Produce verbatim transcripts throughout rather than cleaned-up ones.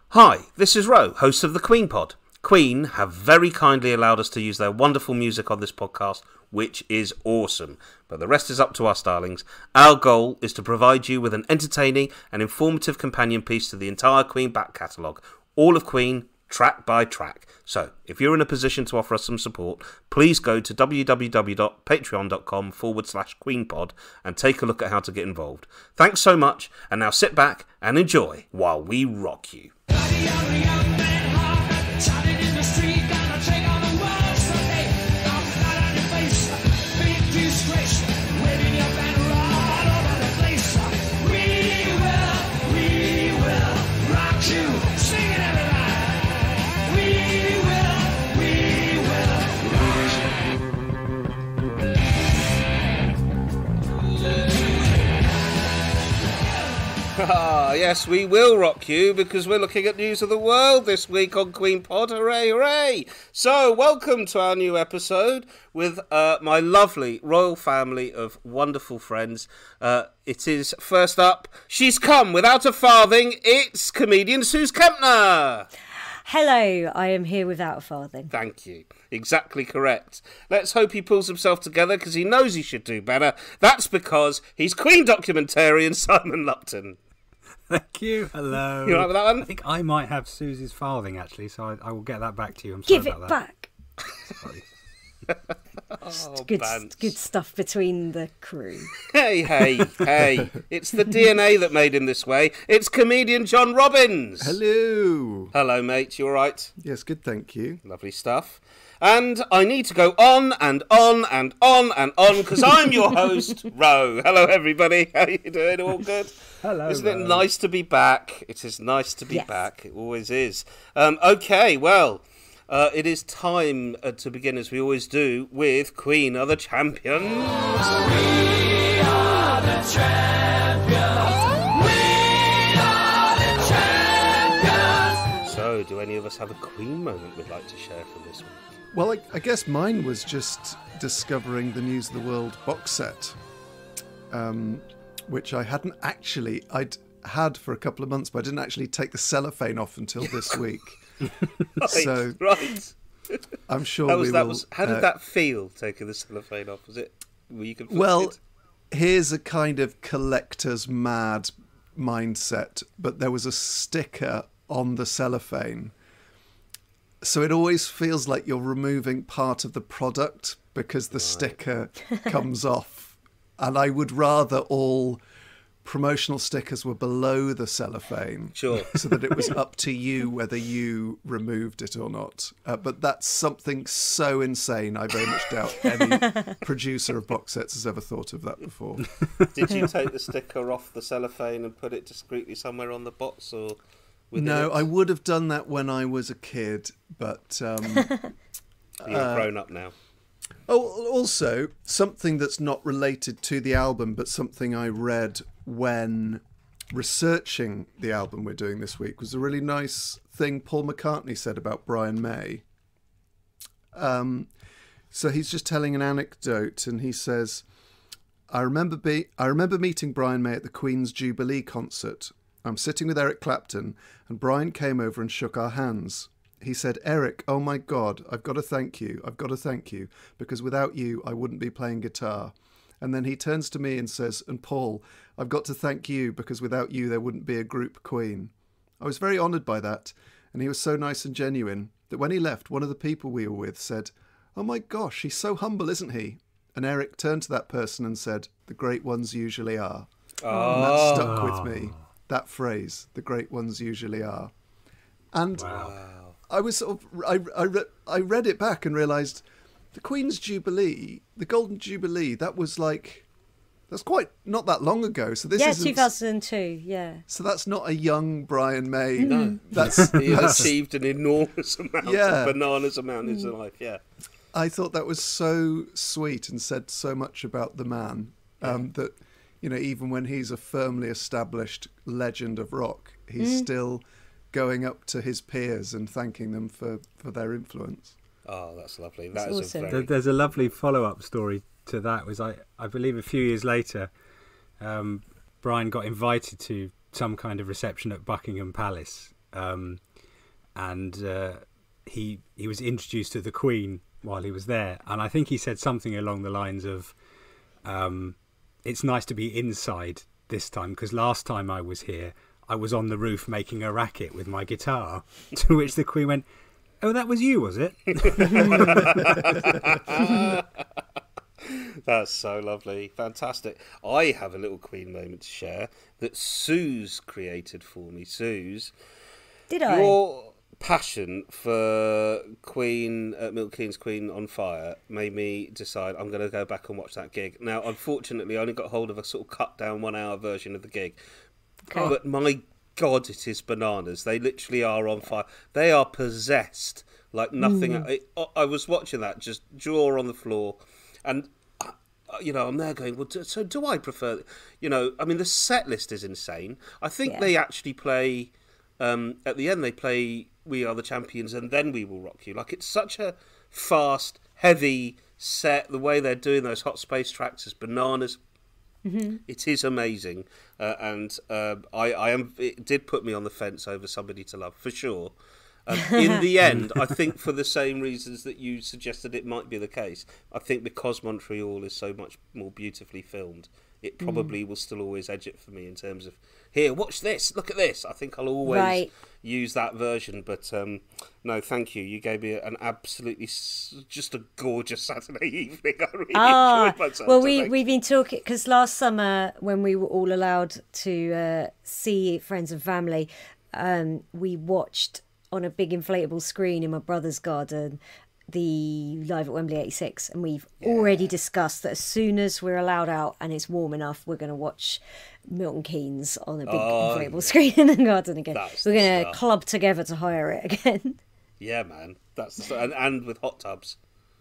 Hi, this is Ro, host of the Queenpod. Queen have very kindly allowed us to use their wonderful music on this podcast, which is awesome. But the rest is up to us, darlings. Our goal is to provide you with an entertaining and informative companion piece to the entire Queen back catalogue, all of Queen, track by track. So, if you're in a position to offer us some support, please go to www.patreon.com forward slash Queenpod and take a look at how to get involved. Thanks so much, and now sit back and enjoy while we rock you. Ah, yes, we will rock you because we're looking at news of the world this week on Queenpod. Hooray, hooray! So, welcome to our new episode with uh, my lovely royal family of wonderful friends. Uh, it is, first up, she's come without a farthing. It's comedian Sooz Kempner. Hello, I am here without a farthing. Thank you. Exactly correct. Let's hope he pulls himself together because he knows he should do better. That's because he's Queen documentarian Simon Lupton. Thank you. Hello. You all right with that one? I think I might have Susie's farthing, actually, so I, I will get that back to you. I'm sorry Give about it that. back. Sorry. Oh, good, Bance. good stuff between the crew. Hey, hey, hey. It's the D N A that made him this way. It's comedian John Robbins. Hello. Hello, mate. You all right? Yes, good, thank you. Lovely stuff. And I need to go on and on and on and on because I'm your host, Ro. Hello, everybody. How are you doing? All good? Hello. Isn't Ro. it nice to be back? It is nice to be yes. back. It always is. Um, okay, well, uh, it is time uh, to begin, as we always do, with Queen of the Champions. We are the champions. We are the champions. So, do any of us have a Queen moment we'd like to share from this week? Well, I, I guess mine was just discovering the News of the World box set, um, which I hadn't actually, I'd had for a couple of months, but I didn't actually take the cellophane off until this week. right, so right. I'm sure How was we that? will, Was, how did uh, that feel, taking the cellophane off? Was it, were you conflicted? Well, here's a kind of collector's mad mindset, but there was a sticker on the cellophane. So it always feels like you're removing part of the product because the right. sticker comes off. And I would rather all promotional stickers were below the cellophane. Sure. So that it was up to you whether you removed it or not. Uh, but that's something so insane. I very much doubt any producer of box sets has ever thought of that before. Did you take the sticker off the cellophane and put it discreetly somewhere on the box, or... No, it? I would have done that when I was a kid, but... Um, You're uh, grown up now. Oh, also, something that's not related to the album, but something I read when researching the album we're doing this week was a really nice thing Paul McCartney said about Brian May. Um, so he's just telling an anecdote, and he says, I remember, be- I remember meeting Brian May at the Queen's Jubilee concert. I'm sitting with Eric Clapton, and Brian came over and shook our hands. He said, Eric, oh my God, I've got to thank you. I've got to thank you, because without you, I wouldn't be playing guitar. And then he turns to me and says, and Paul, I've got to thank you, because without you, there wouldn't be a group Queen. I was very honoured by that, and he was so nice and genuine that when he left, one of the people we were with said, oh my gosh, he's so humble, isn't he? And Eric turned to that person and said, the great ones usually are. Oh. And that stuck with me. That phrase, the great ones usually are. And wow. I was sort of, I, I, re, I read it back and realised the Queen's Jubilee, the Golden Jubilee, that was like, that's quite not that long ago. So this yeah, isn't, two thousand two, yeah. So that's not a young Brian May. No. That's, he that's achieved an enormous amount, yeah. a bananas amount in his life, yeah. I thought that was so sweet and said so much about the man um, yeah. that... You know, even when he's a firmly established legend of rock, he's mm. still going up to his peers and thanking them for, for their influence. Oh, that's lovely. That that's is awesome. a very... There's a lovely follow-up story to that. Was I, I believe a few years later, um, Brian got invited to some kind of reception at Buckingham Palace, um, and uh, he he was introduced to the Queen while he was there, and I think he said something along the lines of, um, "It's nice to be inside this time, because last time I was here, I was on the roof making a racket with my guitar." To which the Queen went, "Oh, that was you, was it?" That's so lovely. Fantastic. I have a little Queen moment to share that Sooz created for me. Sooz, Did I? your passion for Queen, uh, Milton Keynes Queen on Fire made me decide I'm going to go back and watch that gig. Now, unfortunately, I only got hold of a sort of cut down one hour version of the gig. Okay. But my God, it is bananas. They literally are on fire. They are possessed like nothing. Mm. I, I was watching that, just jaw on the floor. And, uh, you know, I'm there going, well, do, so do I prefer... You know, I mean, the set list is insane. I think Yeah. they actually play... Um, at the end, they play We Are the Champions and then We Will Rock You. Like, it's such a fast, heavy set. The way they're doing those hot space tracks is bananas. Mm-hmm. It is amazing. Uh, and uh, I, I am. It did put me on the fence over Somebody to Love, for sure. Um, in the end, I think for the same reasons that you suggested it might be the case, I think because Montreal is so much more beautifully filmed, it probably mm. will still always edge it for me in terms of, here, watch this, look at this. I think I'll always right. use that version. But um, no, thank you. You gave me an absolutely, just a gorgeous Saturday evening. I really ah, enjoyed myself. Well, we, we've been talking, because last summer when we were all allowed to uh, see friends and family, um, we watched on a big inflatable screen in my brother's garden the Live at Wembley eighty-six, and we've yeah. already discussed that as soon as we're allowed out and it's warm enough, we're going to watch Milton Keynes on a big oh, inflatable screen in the garden again. We're going to club together to hire it again. Yeah, man, that's the stuff. And, and with hot tubs.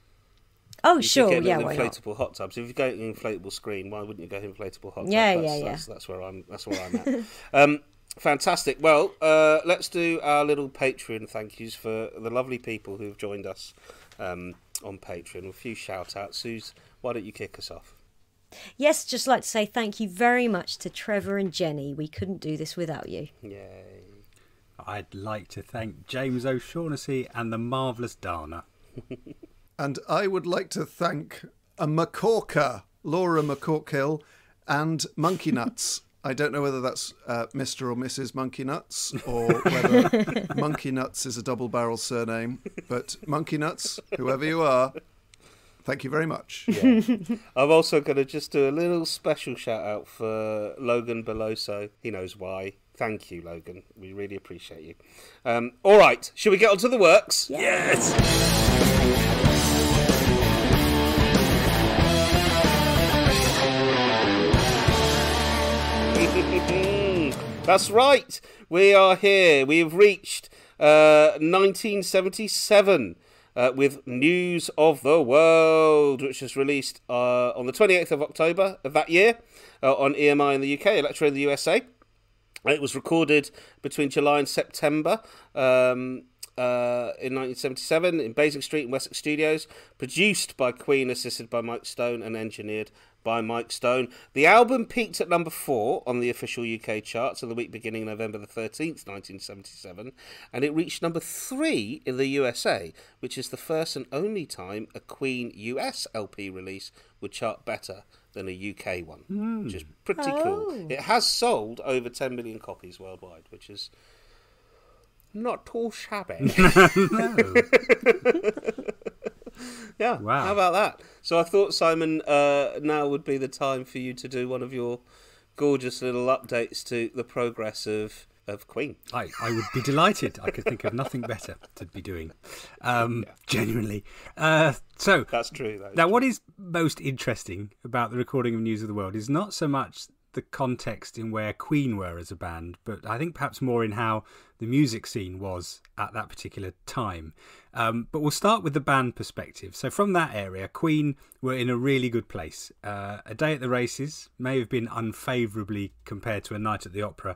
Oh, you sure, get yeah, an why inflatable not? hot tubs. If you go to an inflatable screen, why wouldn't you go inflatable hot tub? Yeah, that's, yeah, yeah. That's, that's where I'm. That's where I'm at. um, Fantastic. Well, uh, let's do our little Patreon thank yous for the lovely people who've joined us um, on Patreon. A few shout outs. Sooz, why don't you kick us off? Yes, just like to say thank you very much to Trevor and Jenny. We couldn't do this without you. Yay. I'd like to thank James O'Shaughnessy and the marvellous Dana. And I would like to thank a McCorker, Laura McCorkill, and Monkey Nuts. I don't know whether that's uh, Mister or Missus Monkey Nuts, or whether Monkey Nuts is a double-barrel surname. But Monkey Nuts, whoever you are, thank you very much. Yeah. I'm also going to just do a little special shout-out for Logan Beloso. He knows why. Thank you, Logan. We really appreciate you. Um, all right, shall we get on to the works? Yes! That's right. We are here. We have reached uh, nineteen seventy-seven uh, with News of the World, which was released uh, on the twenty-eighth of October of that year uh, on E M I in the U K, Elektra in the U S A. It was recorded between July and September um, uh, in nineteen seventy-seven in Basing Street in Wessex Studios, produced by Queen, assisted by Mike Stone, and engineered by Mike Stone. The album peaked at number four on the official U K charts in the week beginning November the thirteenth, nineteen seventy-seven, and it reached number three in the U S A, which is the first and only time a Queen U S L P release would chart better than a U K one, mm. which is pretty oh. cool. It has sold over ten million copies worldwide, which is not too shabby. No. Yeah, wow. How about that? So I thought, Simon, uh, now would be the time for you to do one of your gorgeous little updates to the progress of, of Queen. I, I would be delighted. I could think of nothing better to be doing, um, yeah. genuinely. Uh, so That's true. That is now, true. What is most interesting about the recording of News of the World is not so much the context in where Queen were as a band, but I think perhaps more in how the music scene was at that particular time. Um, but we'll start with the band perspective. So from that area, Queen were in a really good place. Uh, a day at the races may have been unfavourably compared to a night at the opera,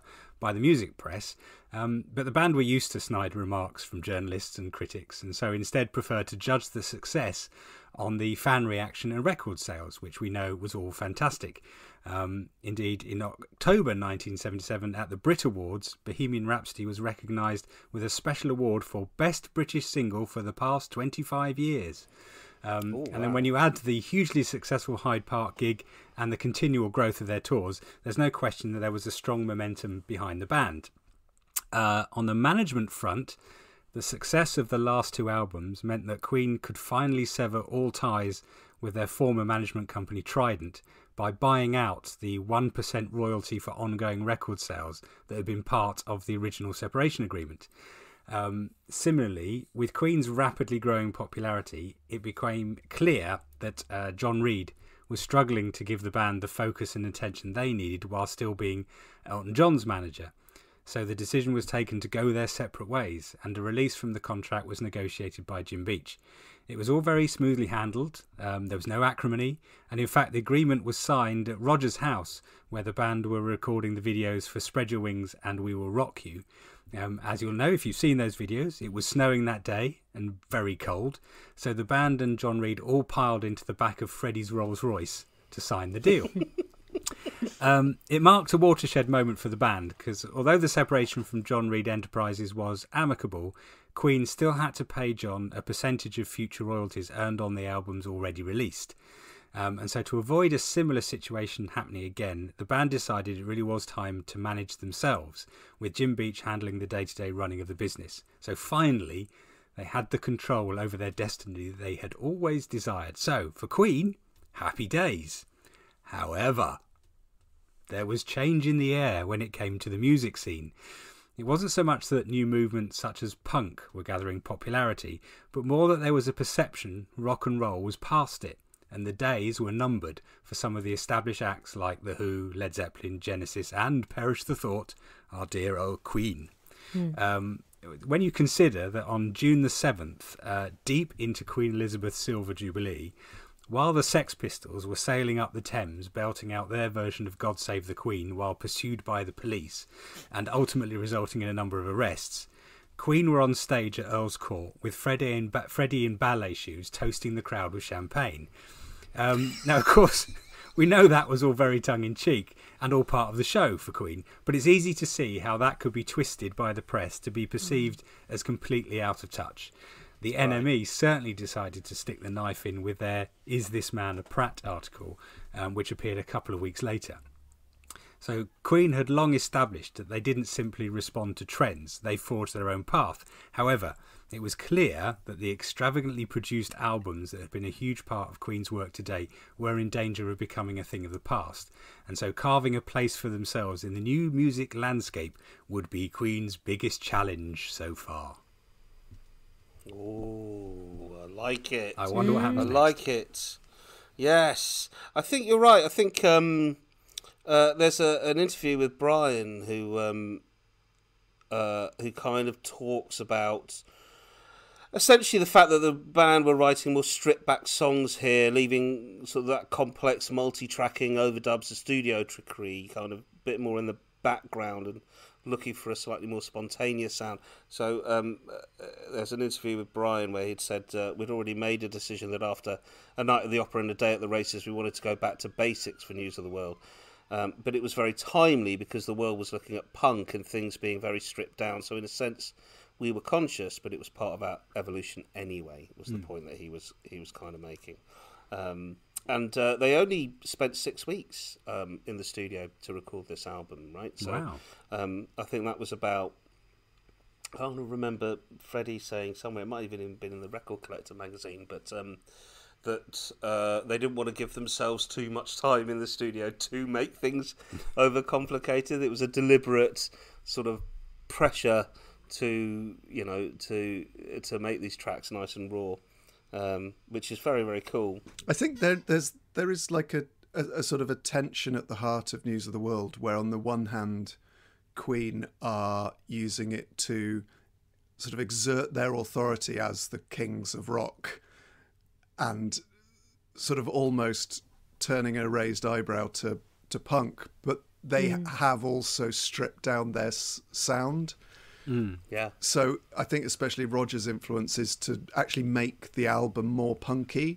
by the music press, um, but the band were used to snide remarks from journalists and critics, and so instead preferred to judge the success on the fan reaction and record sales, which we know was all fantastic. Um, indeed, in October nineteen seventy-seven at the Brit Awards, Bohemian Rhapsody was recognised with a special award for Best British Single for the past twenty-five years. Um, Ooh, and then wow. when you add the hugely successful Hyde Park gig and the continual growth of their tours, there's no question that there was a strong momentum behind the band. Uh, on the management front, the success of the last two albums meant that Queen could finally sever all ties with their former management company Trident by buying out the one percent royalty for ongoing record sales that had been part of the original separation agreement. Um, similarly, with Queen's rapidly growing popularity, it became clear that uh, John Reid was struggling to give the band the focus and attention they needed while still being Elton John's manager. So the decision was taken to go their separate ways, and a release from the contract was negotiated by Jim Beach. It was all very smoothly handled, um, there was no acrimony, and in fact the agreement was signed at Roger's house, where the band were recording the videos for Spread Your Wings and We Will Rock You. Um, as you'll know if you've seen those videos, it was snowing that day and very cold, so the band and John Reid all piled into the back of Freddie's Rolls Royce to sign the deal. Um, it marked a watershed moment for the band, because although the separation from John Reid Enterprises was amicable, Queen still had to pay John a percentage of future royalties earned on the albums already released. Um, and so to avoid a similar situation happening again, the band decided it really was time to manage themselves, with Jim Beach handling the day-to-day running of the business. So finally, they had the control over their destiny that they had always desired. So, for Queen, happy days. However, there was change in the air when it came to the music scene. It wasn't so much that new movements such as punk were gathering popularity, but more that there was a perception rock and roll was past it, and the days were numbered for some of the established acts like The Who, Led Zeppelin, Genesis, and, perish the thought, our dear old Queen. Mm. Um, when you consider that on June the seventh, uh, deep into Queen Elizabeth's Silver Jubilee, while the Sex Pistols were sailing up the Thames, belting out their version of God Save the Queen while pursued by the police, and ultimately resulting in a number of arrests, Queen were on stage at Earl's Court with Freddie in, ba- Freddie in ballet shoes toasting the crowd with champagne. Um, now, of course, we know that was all very tongue-in-cheek and all part of the show for Queen, but it's easy to see how that could be twisted by the press to be perceived as completely out of touch. The N M E certainly decided to stick the knife in with their Is This Man a Prat article, um, which appeared a couple of weeks later. So Queen had long established that they didn't simply respond to trends, they forged their own path. However, it was clear that the extravagantly produced albums that had been a huge part of Queen's work to date were in danger of becoming a thing of the past, and so carving a place for themselves in the new music landscape would be Queen's biggest challenge so far. Oh, I like it. I wonder what happens I next. like it. Yes, I think you're right. I think um, uh, there's a, an interview with Brian who um, uh, who kind of talks about essentially the fact that the band were writing more stripped back songs here, leaving sort of that complex multi-tracking overdubs and studio trickery kind of a bit more in the background and looking for a slightly more spontaneous sound. So um, uh, there's an interview with Brian where he'd said uh, we'd already made a decision that after a night at the opera and a day at the races, we wanted to go back to basics for News of the World. Um, but it was very timely because the world was looking at punk and things being very stripped down. So in a sense, we were conscious, but it was part of our evolution anyway, was the mm. point that he was he was kind of making. Um, and uh, they only spent six weeks um, in the studio to record this album, right? So wow. um, I think that was about, I don't remember Freddie saying somewhere, it might have even been in the Record Collector magazine, but um, that uh, they didn't want to give themselves too much time in the studio to make things overcomplicated. It was a deliberate sort of pressure to, you know, to to make these tracks nice and raw. Um, which is very, very cool. I think there there's there is like a, a, a sort of a tension at the heart of News of the World, where on the one hand, Queen are using it to sort of exert their authority as the kings of rock, and sort of almost turning a raised eyebrow to, to punk. But they mm. have also stripped down their s- sound. Mm. Yeah. So I think especially Roger's influence is to actually make the album more punky.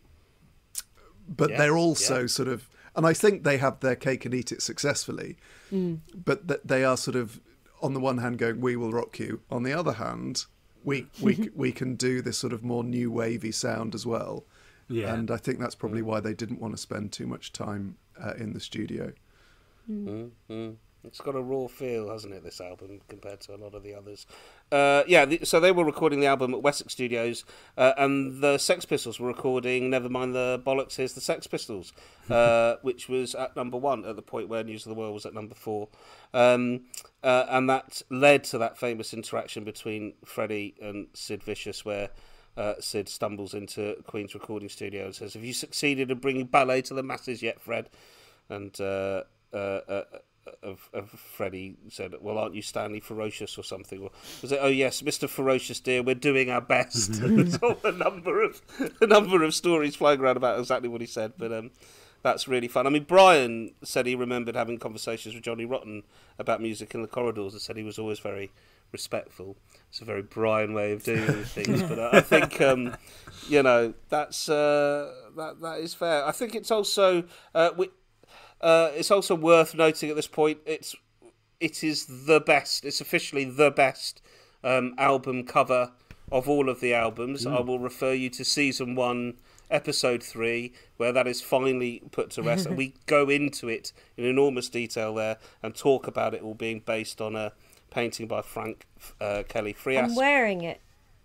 But yeah. they're also yeah. sort of, and I think they have their cake and eat it successfully. Mm. But that they are sort of, on the one hand, going, "We will rock you." On the other hand, we we we can do this sort of more new wavy sound as well. Yeah. And I think that's probably mm. why they didn't want to spend too much time uh, in the studio. Mm. Mm. It's got a raw feel, hasn't it, this album, compared to a lot of the others. Uh, yeah, the, so they were recording the album at Wessex Studios, uh, and the Sex Pistols were recording Never Mind the Bollocks, Here's the Sex Pistols, uh, which was at number one at the point where News of the World was at number four. Um, uh, and that led to that famous interaction between Freddie and Sid Vicious, where uh, Sid stumbles into Queen's recording studio and says, "Have you succeeded in bringing ballet to the masses yet, Fred?" And... Uh, uh, uh, Of, of Freddie said, "Well, aren't you Stanley Ferocious or something?" Or was it, "Oh yes, Mister Ferocious, dear, we're doing our best." There's all a number of a number of stories flying around about exactly what he said, but um, that's really fun. I mean, Brian said he remembered having conversations with Johnny Rotten about music in the corridors, and said he was always very respectful. It's a very Brian way of doing things, but I think um, you know that's uh, that that is fair. I think it's also uh, we. Uh, it's also worth noting at this point, it's it is the best. It's officially the best um, album cover of all of the albums. Mm. I will refer you to season one, episode three, where that is finally put to rest. And we go into it in enormous detail there and talk about it all being based on a painting by Frank uh, Kelly Frias. I'm wearing it.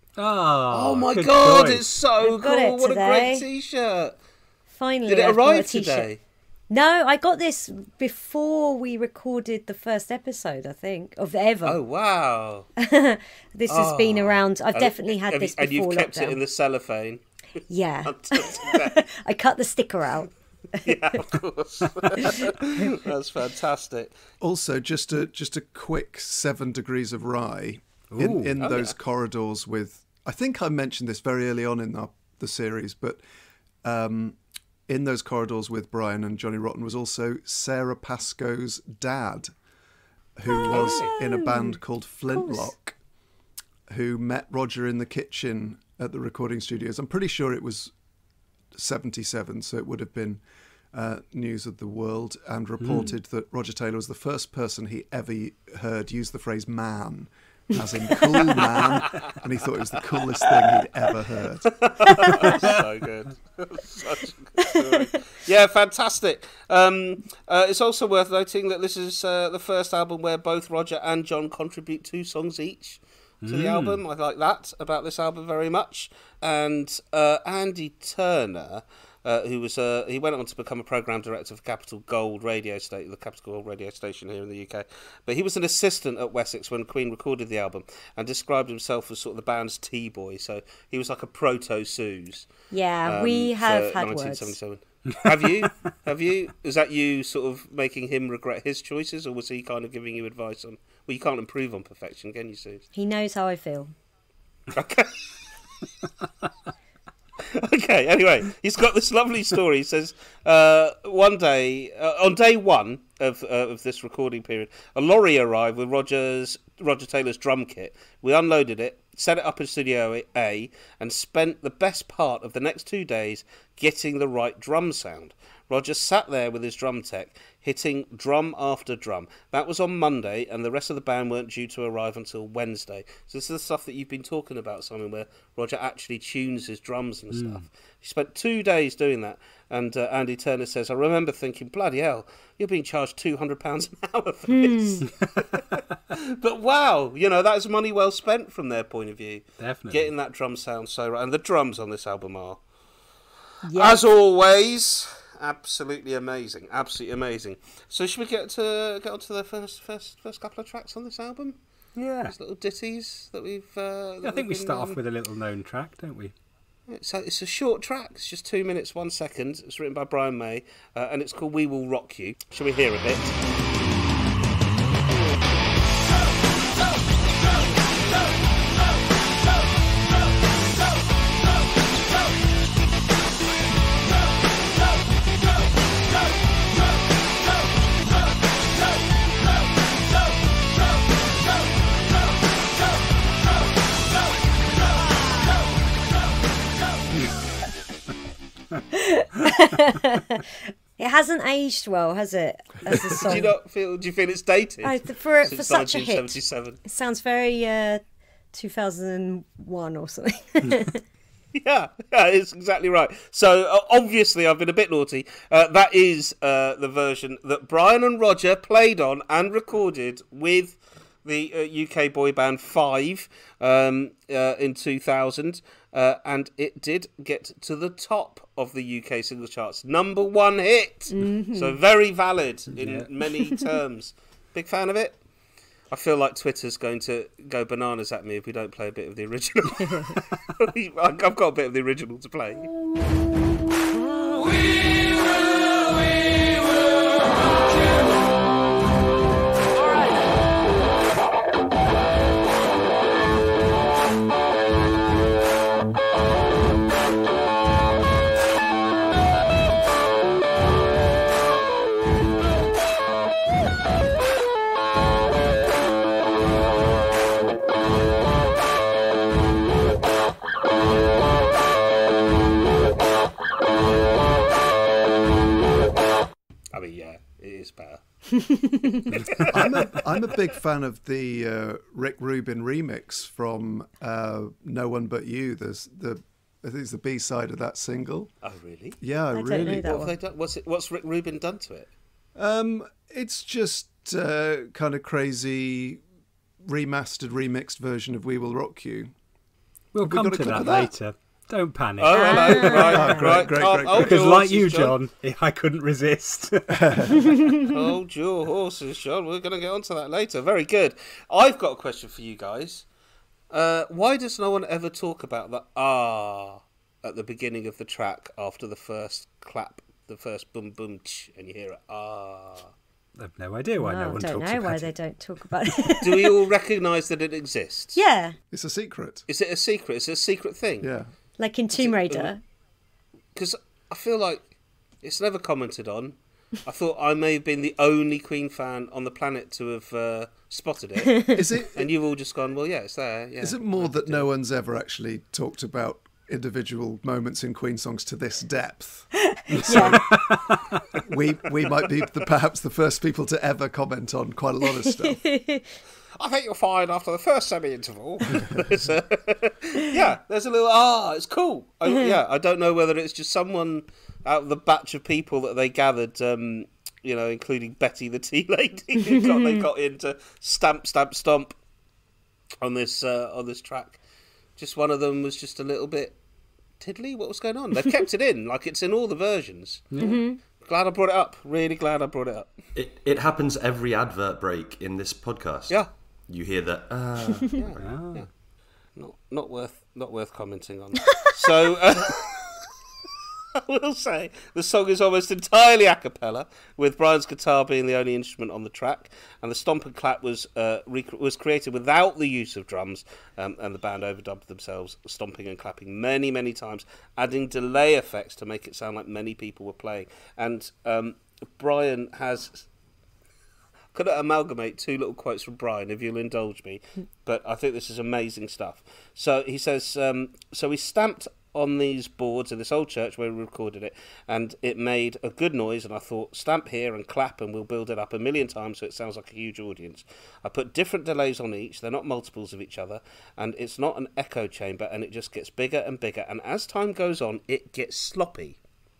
Oh, oh my God, choice. It's so I've got cool. it What today. a great T-shirt. Finally, Did it I've got arrive a t-shirt. today? No, I got this before we recorded the first episode, I think, of ever. Oh, wow. This has oh. been around. I've and, definitely had and, this and before you've kept lockdown. it in the cellophane. Yeah. I cut the sticker out. Yeah, of course. That's fantastic. Also, just a just a quick seven degrees of rye in, in oh, those yeah. corridors with, I think I mentioned this very early on in the, the series, but um, in those corridors with Brian and Johnny Rotten was also Sarah Pascoe's dad, who oh, was in a band called Flintlock, who met Roger in the kitchen at the recording studios. I'm pretty sure it was seventy-seven, so it would have been uh, News of the World, and reported mm. that Roger Taylor was the first person he ever heard use the phrase "man," as in cool man, and he thought it was the coolest thing he'd ever heard. So good. Such a good story. Yeah, fantastic. Um, uh, it's also worth noting that this is uh, the first album where both Roger and John contribute two songs each to mm. the album. I like that about this album very much. And uh, Andy Turner, uh, who was uh, he went on to become a program director for Capital Gold radio station, the Capital Gold radio station here in the U K. But he was an assistant at Wessex when Queen recorded the album, and described himself as sort of the band's T-boy. So he was like a proto Sooz. Yeah, um, we have had nineteen words. seventy-seven. Have you? Have you? Is that you sort of making him regret his choices, or was he kind of giving you advice on? Well, you can't improve on perfection, can you, Sooz? He knows how I feel. Okay. Okay, anyway, he's got this lovely story. He says, uh, one day, uh, on day one of uh, of this recording period, a lorry arrived with Roger's Roger Taylor's drum kit. We unloaded it, set it up in Studio A, and spent the best part of the next two days getting the right drum sound. Roger sat there with his drum tech, hitting drum after drum. That was on Monday, and the rest of the band weren't due to arrive until Wednesday. So this is the stuff that you've been talking about, Simon, where Roger actually tunes his drums and stuff. Mm. He spent two days doing that, and uh, Andy Turner says, I remember thinking, bloody hell, you're being charged two hundred pounds an hour for this. Mm. But wow, you know, that is money well spent from their point of view. Definitely. Getting that drum sound so right. And the drums on this album are, Yes. as always, absolutely amazing. Absolutely amazing. So should we get to get on to the first first first couple of tracks on this album? Yeah. These little ditties that we've... Uh, that I think we've we been, start um, off with a little known track, don't we? So it's a short track. It's just two minutes, one second. It's written by Brian May, uh, and it's called We Will Rock You. Shall we hear a bit? hasn't aged well, has it? As a song. do you not feel? Do you feel it's dated? Oh, for Since for such a hit, nineteen seventy-seven. it sounds very uh, two thousand one or something. Yeah, yeah, it's exactly right. So uh, obviously, I've been a bit naughty. Uh, that is uh, the version that Brian and Roger played on and recorded with the uh, U K boy band Five um, uh, in two thousand, uh, and it did get to the top of the U K singles charts, number one hit. Mm-hmm. So very valid in yeah. many terms. Big fan of it. I feel like Twitter's going to go bananas at me if we don't play a bit of the original. I've got a bit of the original to play. We will, we will rock you. All I mean, yeah, it is better. I'm a I'm a big fan of the uh, Rick Rubin remix from uh, No One But You. There's the I think it's the B side of that single. Oh, really? Yeah, I don't really. know that What have one. they done? What's it? What's Rick Rubin done to it? Um, it's just uh, kind of crazy remastered, remixed version of We Will Rock You. We'll Have we come got a to clip that of that? later. Don't panic. Oh, hello. Right, Oh, great, right. great, Oh, great, hold great. Because your like you, horses, John, I couldn't resist. Hold your horses, John. We're going to get onto that later. Very good. I've got a question for you guys. Uh, why does no one ever talk about the ah at the beginning of the track after the first clap, the first boom boom ch, and you hear it ah? I've no idea why Well, no I one don't talks know about why it. they don't talk about it. Do we all recognise that it exists? Yeah, It's a secret. Is it a secret? Is it a secret thing? Yeah. like in Tomb Raider. Because I feel like it's never commented on. I thought I may have been the only Queen fan on the planet to have uh, spotted it. Is it? And you've all just gone, well, yeah, it's there. Yeah. Is it more that no one's ever actually talked about individual moments in Queen songs to this depth? So we we might be the, perhaps the first people to ever comment on quite a lot of stuff. I think you'll find after the first semi-interval, there's a, yeah, there's a little ah, it's cool. I, yeah, I don't know whether it's just someone out of the batch of people that they gathered, um, you know, including Betty the tea lady, who got, they got in to stamp, stamp, stomp on this uh, on this track. Just one of them was just a little bit tiddly. What was going on? They've kept it in, like it's in all the versions. Mm-hmm. Glad I brought it up. Really glad I brought it up. It it happens every advert break in this podcast. Yeah. You hear that? Uh, Yeah, yeah. Not not worth not worth commenting on. So uh, I will say the song is almost entirely a cappella, with Brian's guitar being the only instrument on the track, and the stomp and clap was uh, rec- was created without the use of drums, um, and the band overdubbed themselves stomping and clapping many many times, adding delay effects to make it sound like many people were playing. And um, Brian has. Could I amalgamate two little quotes from Brian, if you'll indulge me? But I think this is amazing stuff. So he says, um, so we stamped on these boards in this old church where we recorded it, and it made a good noise, and I thought, stamp here and clap, and we'll build it up a million times so it sounds like a huge audience. I put different delays on each. They're not multiples of each other, and it's not an echo chamber, and it just gets bigger and bigger, and as time goes on, it gets sloppy.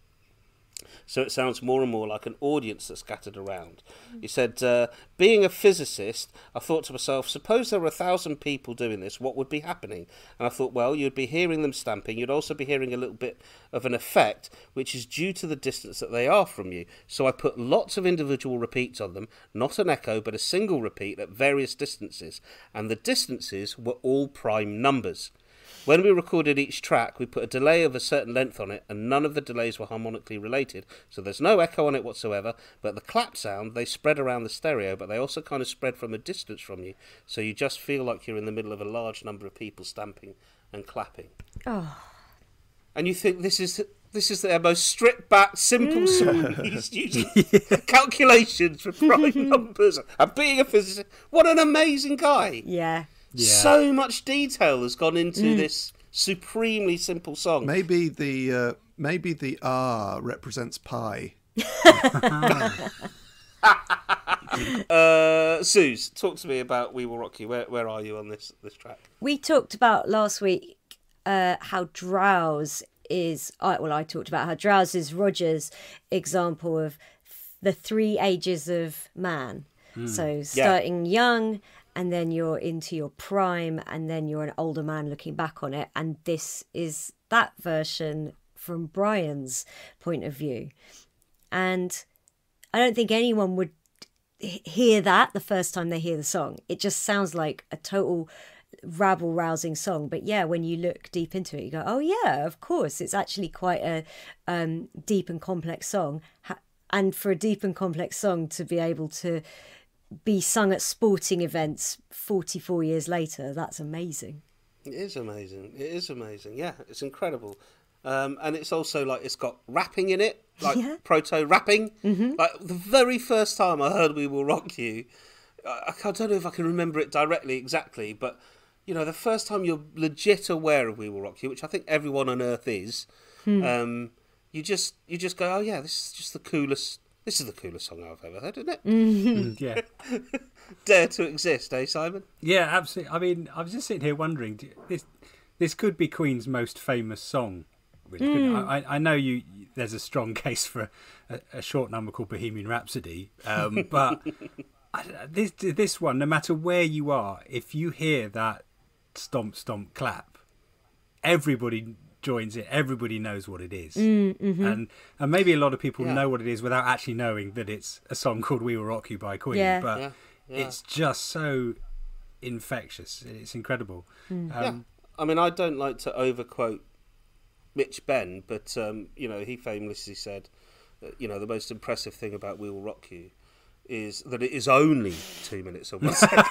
So it sounds more and more like an audience that's scattered around. He said, uh, being a physicist, I thought to myself, suppose there were a thousand people doing this, what would be happening? And I thought, well, you'd be hearing them stamping. You'd also be hearing a little bit of an effect, which is due to the distance that they are from you. So I put lots of individual repeats on them, not an echo, but a single repeat at various distances. And the distances were all prime numbers. When we recorded each track, we put a delay of a certain length on it, and none of the delays were harmonically related, so there's no echo on it whatsoever, but the clap sound, they spread around the stereo, but they also kind of spread from a distance from you, so you just feel like you're in the middle of a large number of people stamping and clapping. Oh. And you think this is... This is their most stripped-back, simple song. He's using calculations for prime numbers. And being a physicist, what an amazing guy. Yeah. Yeah. So much detail has gone into mm. this supremely simple song. Maybe the uh, maybe the R represents pi. uh, Sooz, talk to me about We Will Rock You. Where where are you on this this track? We talked about last week uh, how Drowse is. I well, I talked about how Drowse is Roger's example of the three ages of man. Mm. So starting yeah. young, and then you're into your prime, and then you're an older man looking back on it. And this is that version from Brian's point of view. And I don't think anyone would hear that the first time they hear the song. It just sounds like a total rabble-rousing song. But yeah, when you look deep into it, you go, oh yeah, of course. It's actually quite a um, deep and complex song. And for a deep and complex song to be able to be sung at sporting events forty-four years later, that's amazing. It is amazing. It is amazing. Yeah, it's incredible. Um, and it's also like it's got rapping in it, like yeah. proto rapping. Mm-hmm. Like the very first time I heard "We Will Rock You," I, I don't know if I can remember it directly exactly, but you know, the first time you're legit aware of "We Will Rock You," which I think everyone on Earth is, hmm. um, you just you just go, "Oh yeah, this is just the coolest. This is the coolest song I've ever heard, isn't it?" Mm, yeah. Dare to exist, eh, Simon? Yeah, absolutely. I mean, I was just sitting here wondering, this this could be Queen's most famous song. Really mm. I, I know you. There's a strong case for a, a short number called Bohemian Rhapsody, um, but I, this this one, no matter where you are, if you hear that stomp stomp clap, everybody joins it. Everybody knows what it is, mm, mm-hmm. and and maybe a lot of people yeah. know what it is without actually knowing that it's a song called "We Will Rock You" by Queen. Yeah. But yeah. Yeah. it's just so infectious. It's incredible. Mm. Um, yeah. I mean, I don't like to overquote Mitch Benn, but um, you know, he famously said, uh, you know, the most impressive thing about "We Will Rock You" is that it is only two minutes and one second.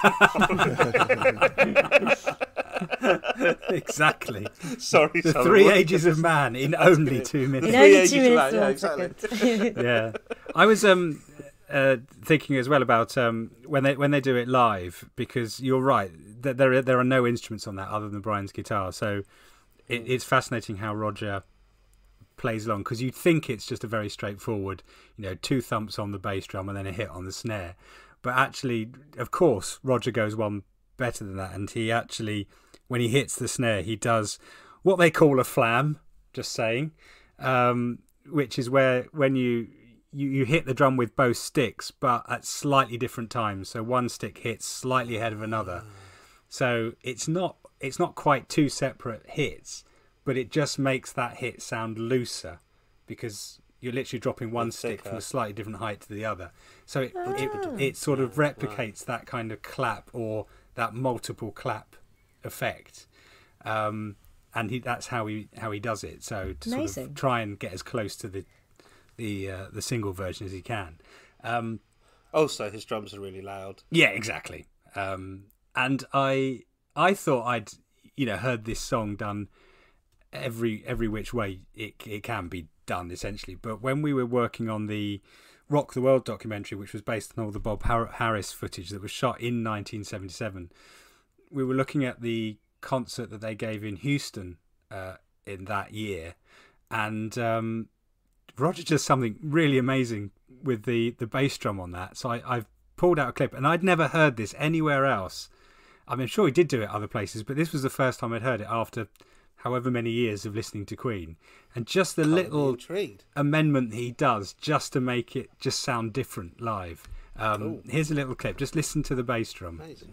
Exactly. Sorry, the Simon, three what? ages of man in only two minutes. The In three only ages two of minutes man, and yeah, one exactly. second. Yeah, I was um uh, thinking as well about um when they when they do it live, because you're right that there are, there are no instruments on that other than Brian's guitar, so it, it's fascinating how Roger plays along, because you'd think it's just a very straightforward, you know, two thumps on the bass drum and then a hit on the snare, but actually, of course, Roger goes one better than that, and he actually, when he hits the snare, he does what they call a flam, just saying, um, which is where when you, you you hit the drum with both sticks, but at slightly different times. So one stick hits slightly ahead of another. So it's not it's not quite two separate hits, but it just makes that hit sound looser, because you're literally dropping one stick from a slightly different height to the other. So it Ah. it, it sort of replicates that kind of clap, or that multiple clap effect. Um, and he that's how he how he does it. So to Amazing. sort of try and get as close to the the uh, the single version as he can. Um, Also, his drums are really loud. yeah, exactly. Um, and I I thought I'd you know heard this song done every every which way it it can be done, essentially. But when we were working on the Rock the World documentary, which was based on all the Bob Har- Harris footage that was shot in nineteen seventy-seven, we were looking at the concert that they gave in Houston uh, in that year, and um, Roger does something really amazing with the, the bass drum on that. So I, I've pulled out a clip, and I'd never heard this anywhere else. I mean, I'm sure he did do it other places, but this was the first time I'd heard it after however many years of listening to Queen. And just the Can't be little intrigued. amendment he does just to make it just sound different live. Um, Cool. Here's a little clip. Just listen to the bass drum. Amazing.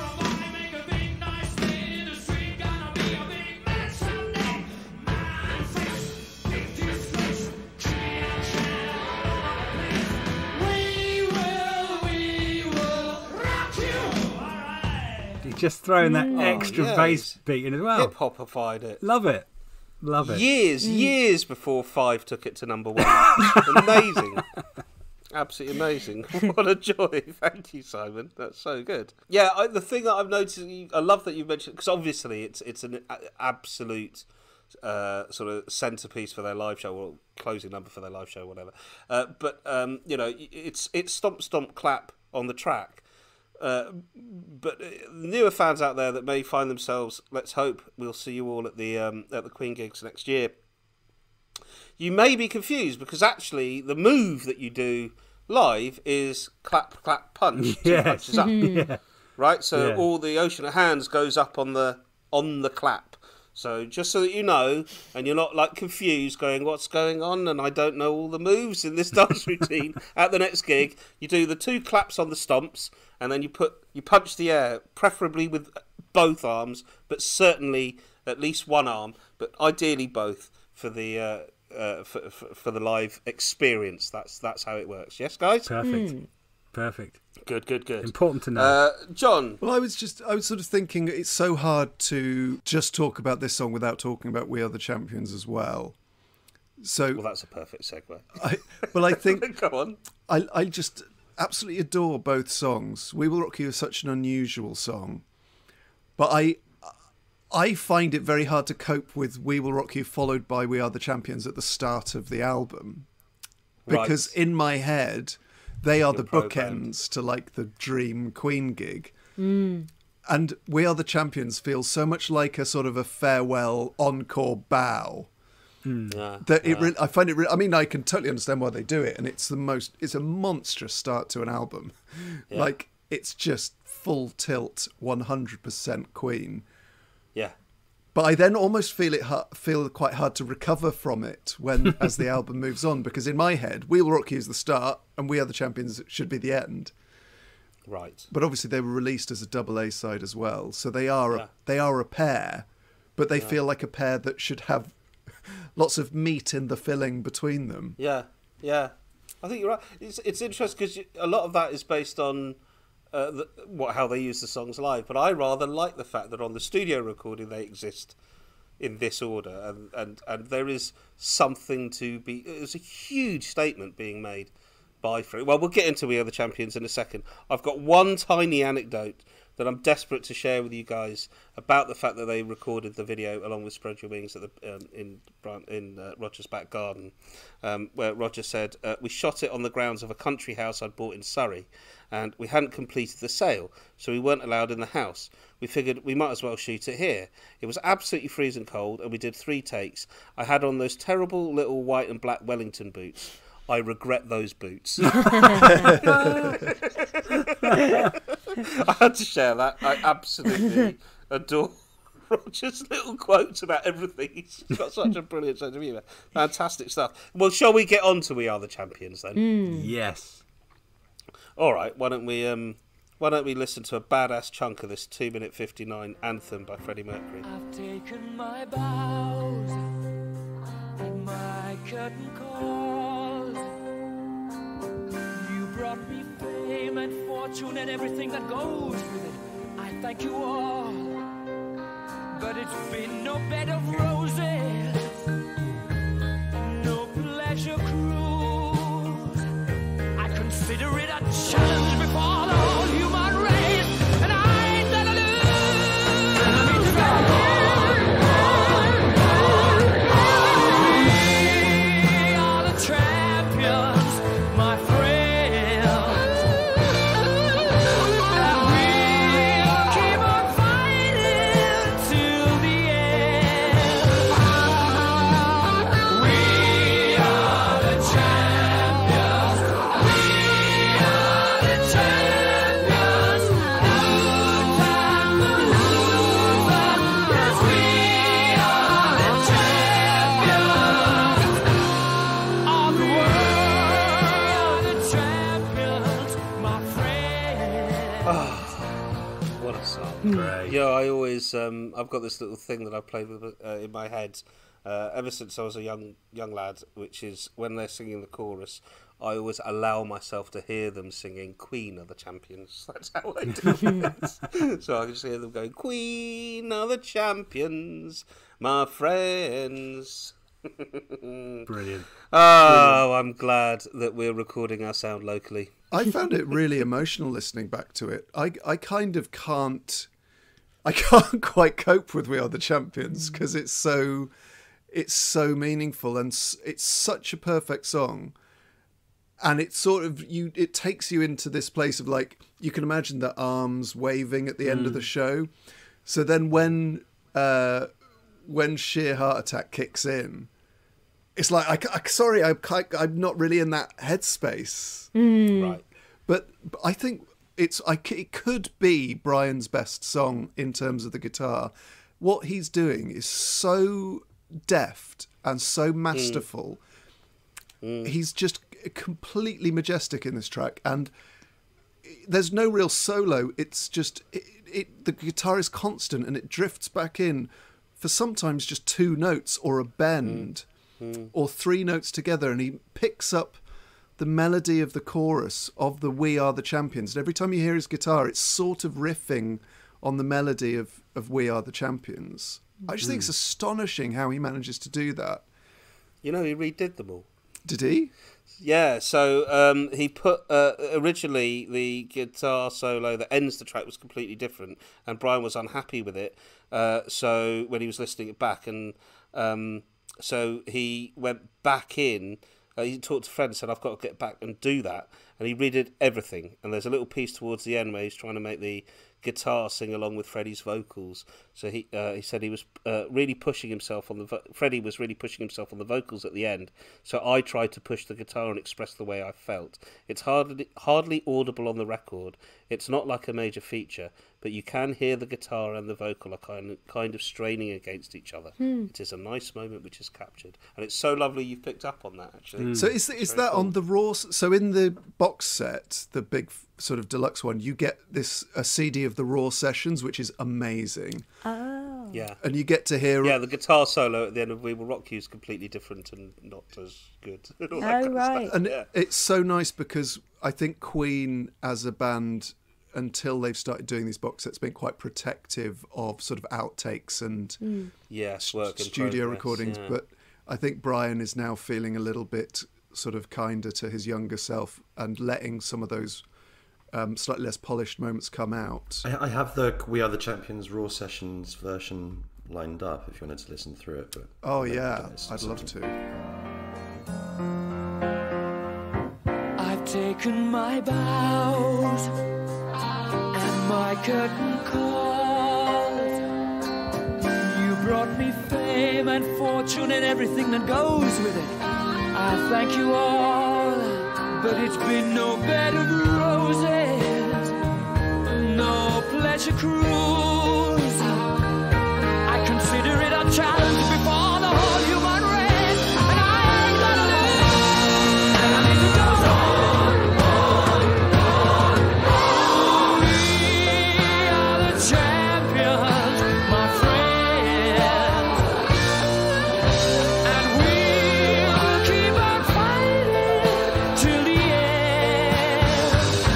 He's just throwing that Oh, extra yeah, bass he's beat in as well. Hip hopified it. Love it. Love it. Years, years before Five took it to number one. Amazing. Absolutely amazing. What a joy. Thank you, Simon. That's so good. Yeah, I, the thing that I've noticed, I love that you've mentioned, because obviously it's it's an a- absolute uh, sort of centerpiece for their live show, or closing number for their live show, whatever. Uh, but, um, you know, it's it's stomp, stomp, clap on the track. Uh, but newer fans out there that may find themselves, let's hope we'll see you all at the um, at the Queen gigs next year. You may be confused because actually the move that you do live is clap, clap, punch. Two Yes. punches up. Yeah. Right? So Yeah. all the Ocean of Hands goes up on the on the clap. So just so that you know, and you're not like confused going, what's going on? And I don't know all the moves in this dance routine. At the next gig, you do the two claps on the stomps, and then you put you punch the air, preferably with both arms, but certainly at least one arm, but ideally both for the uh, uh, for, for for the live experience. That's that's how it works. Yes, guys. Perfect. Perfect. Good, good, good. Important to know. Uh, John. Well, I was just, I was sort of thinking it's so hard to just talk about this song without talking about We Are the Champions as well. So, Well, that's a perfect segue. I, well, I think Go on. I, I just absolutely adore both songs. We Will Rock You is such an unusual song, but I, I find it very hard to cope with We Will Rock You followed by We Are the Champions at the start of the album, because Right. in my head they are You're the programmed. bookends to like the dream Queen gig. And We Are the Champions feels so much like a sort of a farewell encore bow Yeah. that it really, I find it really, I mean, I can totally understand why they do it, and it's the most, it's a monstrous start to an album. Yeah. Like, it's just full tilt, one hundred percent Queen. Yeah. But I then almost feel it hu- feel quite hard to recover from it when as the album moves on, because in my head, We Will Rock You is the start, and We Are the Champions should be the end. Right. But obviously, they were released as a double A side as well, so they are Yeah. a, they are a pair, but they feel like a pair that should have lots of meat in the filling between them. Yeah. Yeah. I think you're right. It's it's interesting because a lot of that is based on uh, the, what how they use the songs live. But I rather like the fact that on the studio recording they exist in this order, and and, and there is something to be. There's a huge statement being made by Free. Well, we'll get into We Are the Champions in a second. I've got one tiny anecdote that I'm desperate to share with you guys about the fact that they recorded the video along with Spread Your Wings at the um, in Bran- in uh, Roger's back garden, um, where Roger said, uh, we shot it on the grounds of a country house I'd bought in Surrey, and we hadn't completed the sale, so we weren't allowed in the house. We figured we might as well shoot it here. It was absolutely freezing cold, and we did three takes. I had on those terrible little white and black Wellington boots. I regret those boots. I had to share that. I absolutely adore Roger's little quotes about everything. He's got such a brilliant sense of humour. Fantastic stuff. Well, shall we get on to We Are the Champions then? Yes. All right. Why don't we um, why don't we listen to a badass chunk of this two minute fifty-nine anthem by Freddie Mercury? I've taken my bows and my curtain calls. You brought me fame and fortune and everything that goes with it. I thank you all, but it's been no bed of roses, no pleasure cruise. I consider it a challenge before the whole human race, and I ain't gonna lose. Let me try. We are the champions, my friends, and we'll keep on fighting till the end. We are the champions. We are the champions. No time to lose us, 'cause we are the champions of the world. The champions, my friends. What a song. Great. Yeah, I always um, I've got this little thing that I play with uh, in my head uh, ever since I was a young young lad, which is when they're singing the chorus, I always allow myself to hear them singing "Queen are the champions." That's how I do it. So I can just hear them going, "Queen are the champions, my friends." Brilliant. Oh, I'm glad that we're recording our sound locally. I found it really emotional listening back to it. I I kind of can't I can't quite cope with We Are the Champions because it's so it's so meaningful, and s- it's such a perfect song. And it's sort of you it takes you into this place of like you can imagine the arms waving at the end of the show. So then when uh when Sheer Heart Attack kicks in, it's like I, I sorry, I, I, I'm not really in that headspace. Right. But, but I think it's I, c- it could be Brian's best song in terms of the guitar. What he's doing is so deft and so masterful. Mm. Mm. He's just completely majestic in this track, and there's no real solo. It's just it, it the guitar is constant, and it drifts back in for sometimes just two notes or a bend mm. Mm. or three notes together, and he picks up the melody of the chorus of the We Are the Champions. And every time you hear his guitar, it's sort of riffing on the melody of, of We Are the Champions. I just mm. think it's astonishing how he manages to do that. You know, he redid them all. Did he? Yeah, so um, he put, uh, originally the guitar solo that ends the track was completely different, and Brian was unhappy with it, uh, so when he was listening it back, and um, so he went back in. Uh, he talked to Fred and said, I've got to get back and do that. And he redid everything. And there's a little piece towards the end where he's trying to make the guitar sing along with Freddie's vocals. So he uh, he said he was uh, really pushing himself on the... Vo- Freddie was really pushing himself on the vocals at the end. So I tried to push the guitar and express the way I felt. It's hardly hardly audible on the record. It's not like a major feature, but you can hear the guitar and the vocal are kind of, kind of straining against each other. Mm. It is a nice moment which is captured. And it's so lovely you've picked up on that, actually. Mm. So is, is that cool. on the raw... So in the box set, the big sort of deluxe one, you get this a C D of the raw sessions, which is amazing. Oh. Yeah. And you get to hear... Yeah, the guitar solo at the end of We Will Rock You is completely different and not as good. Oh, right. And yeah. it's so nice because I think Queen as a band, until they've started doing these box sets, been quite protective of sort of outtakes and mm. yes, work in studio progress, recordings. Yeah. But I think Brian is now feeling a little bit sort of kinder to his younger self and letting some of those um, slightly less polished moments come out. I, I have the We Are the Champions Raw Sessions version lined up if you wanted to listen through it. But oh yeah, I'd love to. I've taken my vows and my curtain called. You brought me fame and fortune and everything that goes with it. I thank you all, but it's been no bed of roses, no pleasure cruise. I consider it a challenge before the whole human race, and I ain't gonna lose. And I need to go on, on, on. We are the champions, my friends, and we'll keep on fighting till the end.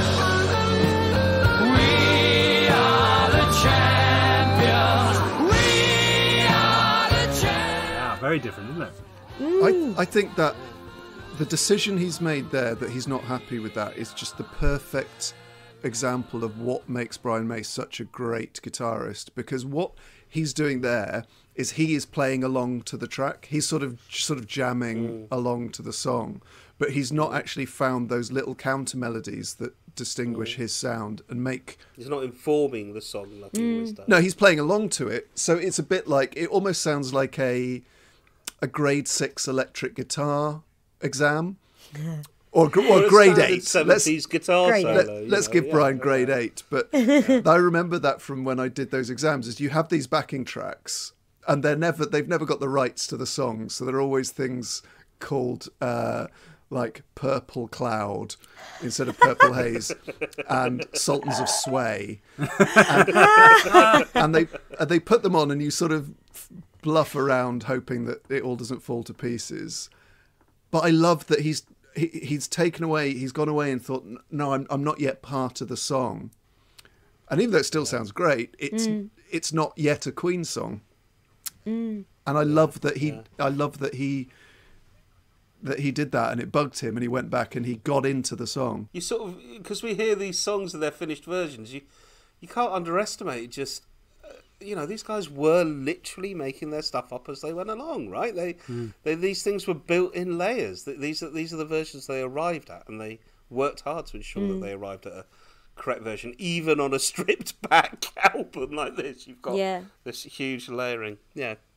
We are the champions. We are the champions. Yeah, very different, isn't it? I, I think that the decision he's made there, that he's not happy with that, is just the perfect example of what makes Brian May such a great guitarist, because what he's doing there is he is playing along to the track. He's sort of sort of jamming mm. along to the song, but he's not actually found those little counter melodies that distinguish mm. his sound and make... He's not informing the song like he Mm. always does. No, he's playing along to it, so it's a bit like... It almost sounds like a a grade six electric guitar exam. Or, gr- or Or a grade standard eight. Let's, seventies guitar Grade solo. let, you let's know, give yeah, Brian yeah. grade eight. But I remember that from when I did those exams, is you have these backing tracks and they're never, they've never got the rights to the songs. So there are always things called uh, like Purple Cloud instead of Purple Haze and Sultans of Sway. And, and they and they put them on and you sort of bluff around hoping that it all doesn't fall to pieces. But I love that he's he, he's taken away, he's gone away and thought, no, I'm I'm not yet part of the song. And even though it still sounds great, it's Mm. it's not yet a Queen song. Mm. And I love that he Yeah. I love that he that he did that, and it bugged him, and he went back and he got into the song. You sort of, because we hear these songs and their finished versions, you you can't underestimate just, uh, you know, these guys were literally making their stuff up as they went along, right? They, Mm. they these things were built in layers. Th- These are these are the versions they arrived at, and they worked hard to ensure Mm. that they arrived at a correct version, even on a stripped back album like this. You've got Yeah. this huge layering. Yeah,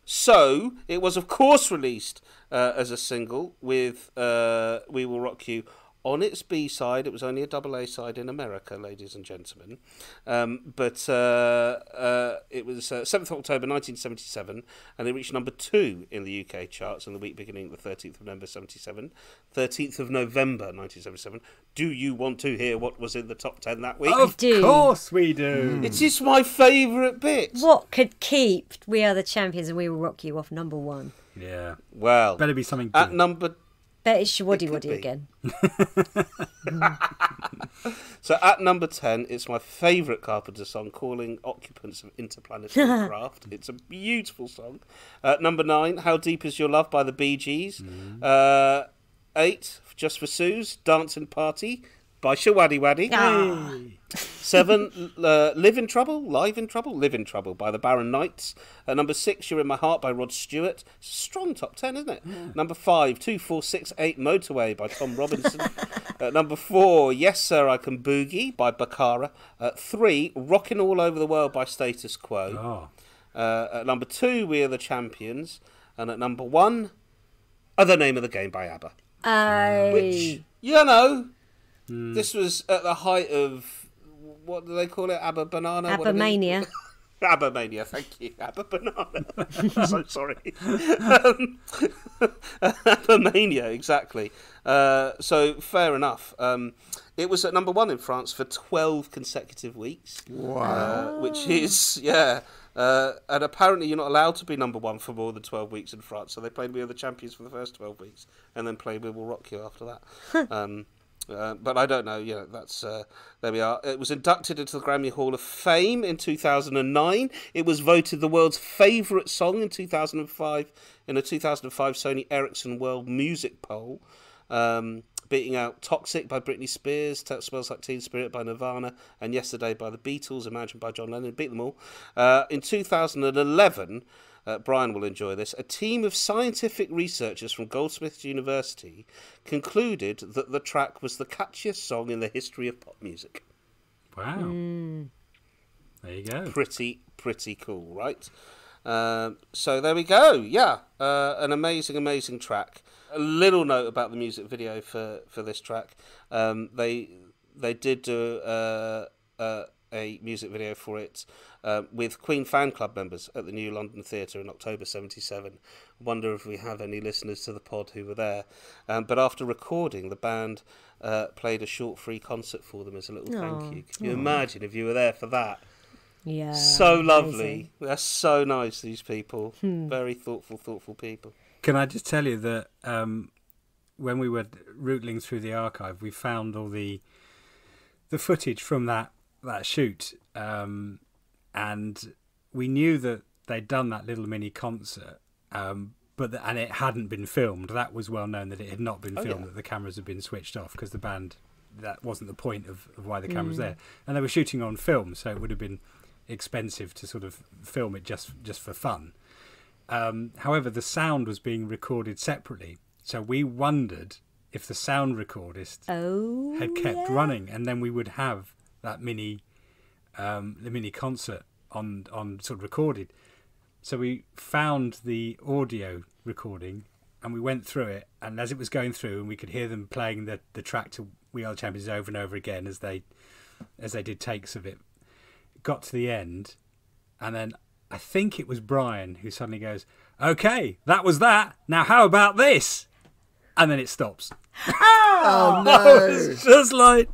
So it was, of course, released uh, as a single with uh, "We Will Rock You." On its B side, it was only a double A side in America, ladies and gentlemen. Um, but uh, uh, it was uh, seventh of October nineteen seventy-seven, and it reached number two in the U K charts in the week beginning the thirteenth of November seventy-seven. thirteenth of November nineteen seventy-seven. Do you want to hear what was in the top ten that week? Of do. course we do. It is my favourite bit. What could keep "We Are the Champions" and "We Will Rock You" off number one? Yeah. Well, Better be something good. at number Bet it's Shawaddy It could Waddy be. again. So at number ten, it's my favourite Carpenter song, "Calling Occupants of Interplanetary Craft." It's a beautiful song. Uh, number nine, "How Deep Is Your Love" by the Bee Gees. Mm. Uh, eight, just for Sooz, "Dancing Party" by Shawaddy Waddy. Ah. Seven, uh, "Live in Trouble," Live in Trouble, Live in Trouble by the Barron Knights. At number six, "You're in My Heart" by Rod Stewart. It's a strong top ten, isn't it? Yeah. Number five, two four six eight "Motorway" by Tom Robinson. At number four, "Yes Sir, I Can Boogie" by Bakara. At three, "Rockin' All Over the World" by Status Quo. Oh. Uh, at number two, "We Are the Champions." And at number one, "Other Name of the Game" by ABBA. Aye. Which, you know, this was at the height of, what do they call it? ABBA Banana? ABBA What are they- Mania. ABBA Mania, thank you. ABBA Banana. I'm so sorry. um, ABBA Mania, exactly. Uh, so, fair enough. Um, it was at number one in France for twelve consecutive weeks. Wow. Uh, which is, yeah. Uh, and apparently you're not allowed to be number one for more than twelve weeks in France. So they played "We Are the Champions" for the first twelve weeks and then played "We Will Rock You" after that. um, Uh, but I don't know, you know, that's, uh, there we are. It was inducted into the Grammy Hall of Fame in two thousand nine. It was voted the world's favourite song in two thousand five in a two thousand five Sony Ericsson World Music Poll, um, beating out "Toxic" by Britney Spears, "T- Smells Like Teen Spirit" by Nirvana, and "Yesterday" by the Beatles, "Imagine" by John Lennon. Beat them all. Uh, in two thousand eleven... Uh, Brian will enjoy this. A team of scientific researchers from Goldsmiths University concluded that the track was the catchiest song in the history of pop music. Wow. Mm. There you go. Pretty, pretty cool, right? Um, so there we go. Yeah, uh, an amazing, amazing track. A little note about the music video for, for this track. Um, they they did do uh, uh, a music video for it uh, with Queen fan club members at the New London Theatre in October seventy-seven. Wonder if we have any listeners to the pod who were there. Um, but after recording, the band uh, played a short free concert for them as a little thank Aw. you. Can you imagine if you were there for that? Yeah. So lovely. amazing. They're so nice, these people. Hmm. Very thoughtful, thoughtful people. Can I just tell you that um, when we were rootling through the archive, we found all the the footage from that that shoot, um, and we knew that they'd done that little mini concert, um, but the, and it hadn't been filmed. That was well known that it had not been Oh, filmed. yeah. That the cameras had been switched off because the band, that wasn't the point of, of why the camera's there, and they were shooting on film, so it would have been expensive to sort of film it just just for fun. Um, however, the sound was being recorded separately, so we wondered if the sound recordist Oh. had kept yeah. running, and then we would have that mini, um, the mini concert on on sort of recorded. So we found the audio recording, and we went through it, and as it was going through, and we could hear them playing the, the track to "We Are the Champions" over and over again as they as they did takes of it. Got to the end, and then I think it was Brian who suddenly goes, "Okay, that was that. Now how about this?" And then it stops. Oh, I no. was just like,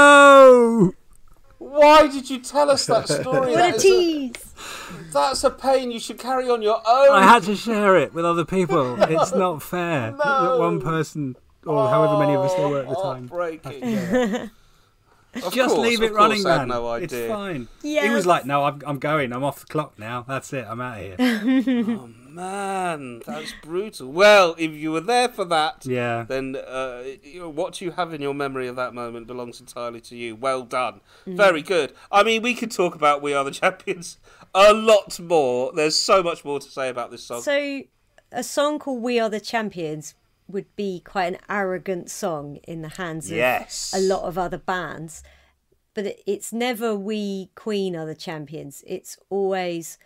no. Why did you tell us that story? What That a is tease! that's a pain you should carry on your own. I had to share it with other people. It's not fair that one person, or however many of us there were at the time. Heartbreaking. Of Just course, leave of it running, course, I had man. no It's idea. fine. Yeah. He was like, "No, I'm, I'm going. I'm off the clock now. That's it. I'm out of here." Oh man, that was brutal. Well, if you were there for that, Yeah. then uh, you know, what you have in your memory of that moment belongs entirely to you. Well done. Very good. I mean, we could talk about "We Are the Champions" a lot more. There's so much more to say about this song. So, a song called "We Are the Champions" would be quite an arrogant song in the hands of Yes. a lot of other bands. But it- it's never "We Queen are the champions." It's always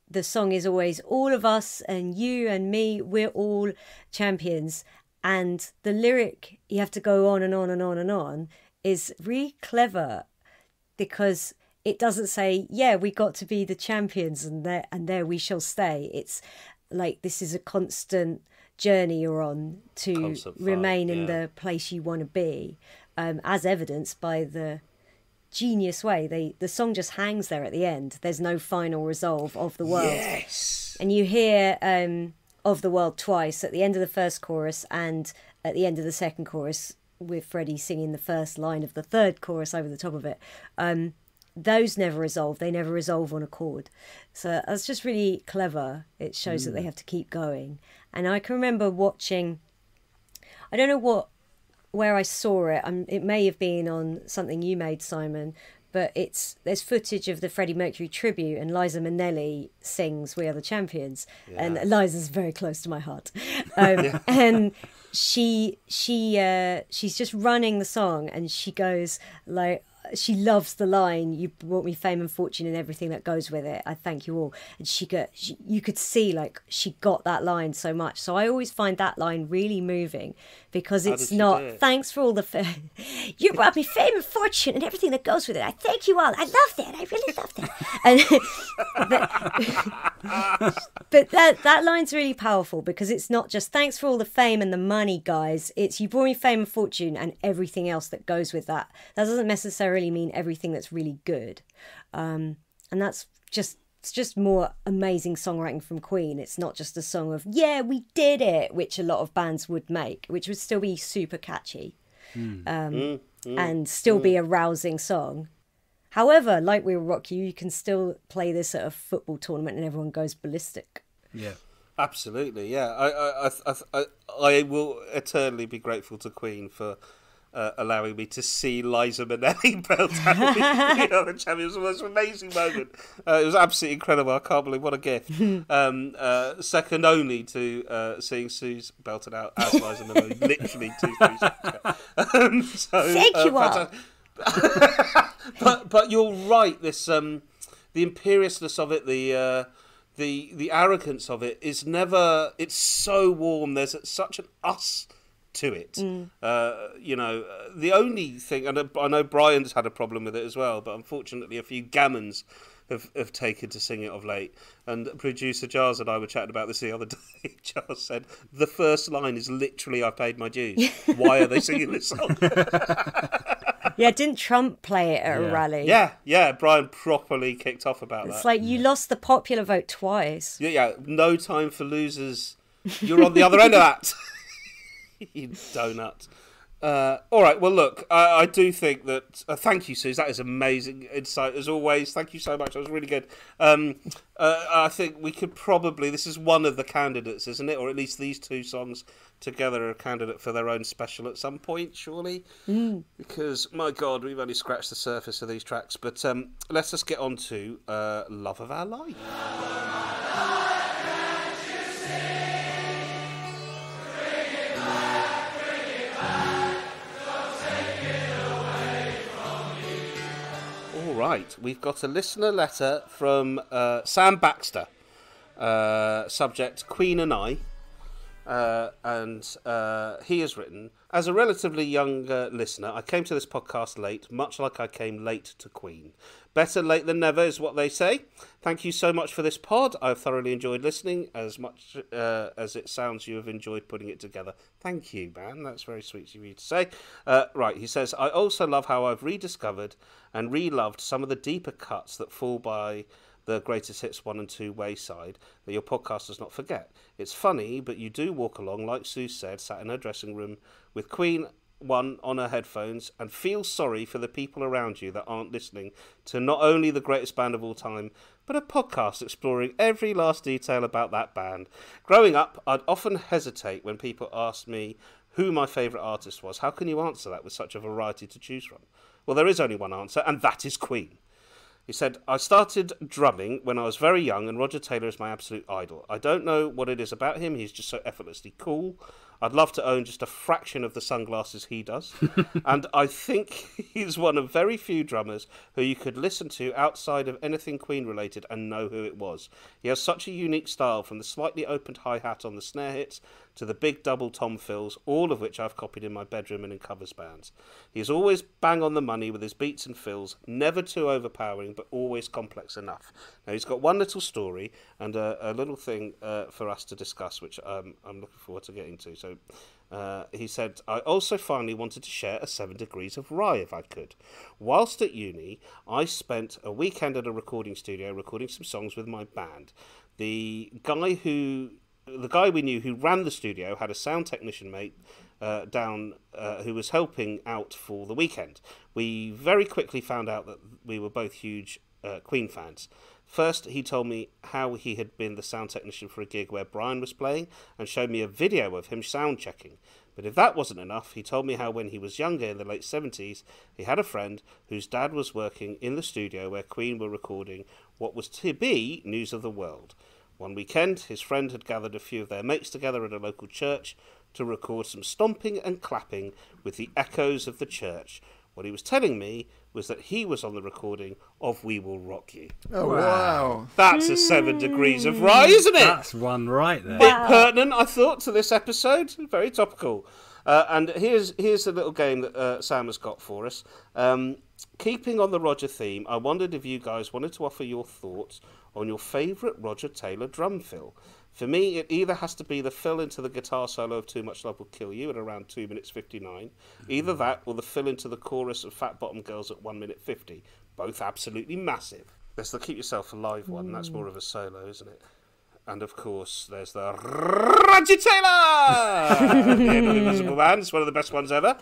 the song is always all of us and you and me, we're all champions. And the lyric, you have to go on and on and on and on, is really clever because it doesn't say, yeah, we got to be the champions and there, and there we shall stay. It's like this is a constant journey you're on to Constant remain fight, in yeah. the place you want to be, um, as evidenced by the genius way they the song just hangs there at the end. There's no final resolve of the world. Yes. And you hear um, of the world twice, at the end of the first chorus and at the end of the second chorus, with Freddie singing the first line of the third chorus over the top of it. Um, those never resolve. They never resolve on a chord. So that's just really clever. It shows mm. that they have to keep going. And I can remember watching, I don't know what, where I saw it. Um, it may have been on something you made, Simon, but it's there's footage of the Freddie Mercury tribute, and Liza Minnelli sings "We Are the Champions," yeah. and Liza's very close to my heart. Um, yeah. And she she uh, she's just running the song, and she goes like. She loves the line, "You brought me fame and fortune and everything that goes with it. I thank you all." And she got, she, you could see like she got that line so much. So I always find that line really moving because How it's not thanks for all the fa- you brought me fame and fortune and everything that goes with it. I thank you all. I love that. I really love that. And but, but that that line's really powerful because it's not just thanks for all the fame and the money, guys. It's you brought me fame and fortune and everything else that goes with that. That doesn't necessarily mean everything that's really good, um, and that's just it's just more amazing songwriting from Queen. It's not just a song of yeah we did it, which a lot of bands would make, which would still be super catchy mm. Um, mm, mm, and still mm. be a rousing song. However, like We Will Rock You, you can still play this at a football tournament and everyone goes ballistic. Yeah, absolutely. Yeah, I I I I, I will eternally be grateful to Queen for Uh, allowing me to see Liza Minnelli belt out you know, the champions. It was the most amazing moment. Uh, it was absolutely incredible. I can't believe what a gift. Um, uh, second only to uh, seeing Sooz belted out as Liza Minnelli, literally two, three seconds ago. Um, so, Thank uh, you all. but but you're right. This um, the imperiousness of it, the uh, the the arrogance of it is never. It's so warm. There's such an us to it. Mm. Uh, you know, the only thing, and I know Brian's had a problem with it as well, but unfortunately a few gammons have, have taken to sing it of late. And producer Giles and I were chatting about this the other day. Giles said, the first line is literally, "I paid my dues." Why are they singing this song? Yeah, didn't Trump play it at yeah. a rally? Yeah, yeah, Brian properly kicked off about it's that. It's like, you yeah. lost the popular vote twice. Yeah, yeah, no time for losers. You're on the other end of that. You donut. Uh, all right, well, look, I, I do think that... Uh, thank you, Sooz. That is amazing insight, as always. Thank you so much. That was really good. Um, uh, I think we could probably... This is one of the candidates, isn't it? Or at least these two songs together are a candidate for their own special at some point, surely? Mm. Because, my God, we've only scratched the surface of these tracks. But um, let's just get on to uh, Love of Our Life. Right, we've got a listener letter from uh, Sam Baxter, uh, subject Queen and I, uh, and uh, he has written, as a relatively young uh, listener, I came to this podcast late, much like I came late to Queen. Better late than never is what they say. Thank you so much for this pod. I've thoroughly enjoyed listening, as much uh, as it sounds you have enjoyed putting it together. Thank you, man. That's very sweet of you to say. Uh, right, he says, I also love how I've rediscovered and re-loved some of the deeper cuts that fall by the greatest hits one and two wayside that your podcast does not forget. It's funny, but you do walk along, like Sue said, sat in her dressing room with Queen one on her headphones and feel sorry for the people around you that aren't listening to not only the greatest band of all time, but a podcast exploring every last detail about that band. Growing up, I'd often hesitate when people asked me who my favourite artist was. How can you answer that with such a variety to choose from? Well, there is only one answer, and that is Queen. He said, I started drumming when I was very young, and Roger Taylor is my absolute idol. I don't know what it is about him. He's just so effortlessly cool. I'd love to own just a fraction of the sunglasses he does. And I think he's one of very few drummers who you could listen to outside of anything Queen related and know who it was. He has such a unique style, from the slightly opened hi-hat on the snare hits to the big double tom fills, all of which I've copied in my bedroom and in covers bands. He's always bang on the money with his beats and fills, never too overpowering, but always complex enough. Now, he's got one little story and a, a little thing uh, for us to discuss, which um, I'm looking forward to getting to. So uh, he said, I also finally wanted to share a seven degrees of rye if I could. Whilst at uni, I spent a weekend at a recording studio recording some songs with my band. The guy who... The guy we knew who ran the studio had a sound technician mate uh, down uh, who was helping out for the weekend. We very quickly found out that we were both huge uh, Queen fans. First, he told me how he had been the sound technician for a gig where Brian was playing and showed me a video of him sound checking. But if that wasn't enough, he told me how when he was younger in the late seventies, he had a friend whose dad was working in the studio where Queen were recording what was to be News of the World. One weekend, his friend had gathered a few of their mates together at a local church to record some stomping and clapping with the echoes of the church. What he was telling me was that he was on the recording of We Will Rock You. Oh, wow. That's a seven degrees of rye, isn't it? That's one right there. Bit pertinent, I thought, to this episode. Very topical. Uh, and here's here's a little game that uh, Sam has got for us. Um, keeping on the Roger theme, I wondered if you guys wanted to offer your thoughts on your favourite Roger Taylor drum fill. For me, it either has to be the fill into the guitar solo of Too Much Love Will Kill You at around two minutes fifty-nine. Either that or the fill into the chorus of Fat Bottom Girls at one minute fifty. Both absolutely massive. There's the Keep Yourself Alive one. That's more of a solo, isn't it? And of course, there's the Roger Taylor! The End of the Invisible Man. It's one of the best ones ever.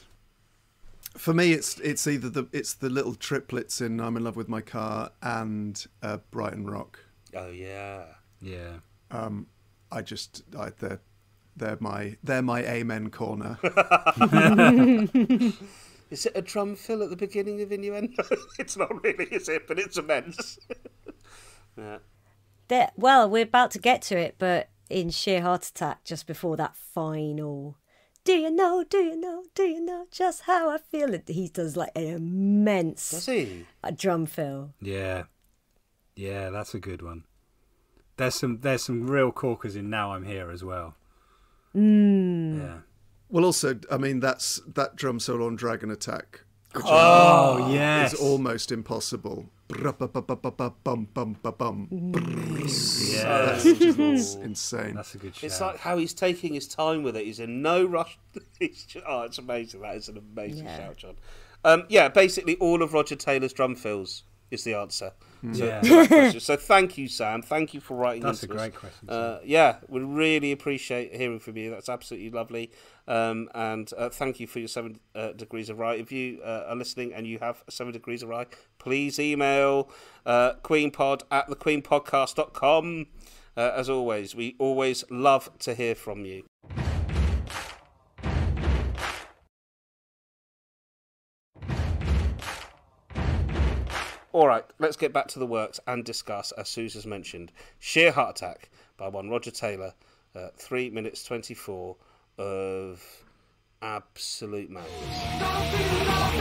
For me, it's it's either the it's the little triplets in I'm in Love with My Car and uh, Brighton Rock. Oh yeah, Yeah. Um, I just I, they're they're my they're my amen corner. Is it a drum fill at the beginning of Innuendo? It's not really, is it? But it's immense. Yeah. There, well, we're about to get to it, but in sheer heart attack, just before that final, do you know, do you know, do you know just how I feel? It he does like an immense Does he? a drum fill. Yeah. Yeah, that's a good one. There's some there's some real corkers in Now I'm Here as well. Mm. Yeah. Well, also, I mean, that's that drum solo on Dragon Attack, which Oh, yes. is almost impossible. Bum bum bum. Yeah. That's just insane. That's a good shout. It's like how he's taking his time with it. He's in no rush. He's just, oh, it's amazing. That is an amazing Yeah. shout, John. Um, yeah, basically all of Roger Taylor's drum fills is the answer. to, Yeah. to that question. So thank you, Sam. Thank you for writing That's a into us. great question, Uh, yeah, we really appreciate hearing from you. That's absolutely lovely. Um, and uh, thank you for your seven uh, degrees of rye. If you uh, are listening and you have seven degrees of rye, please email uh, queenpod at the queen podcast dot com. Uh, as always, we always love to hear from you. All right, let's get back to the works and discuss, as Sooz has mentioned, Sheer Heart Attack by one Roger Taylor, uh, three minutes twenty-four of absolute madness.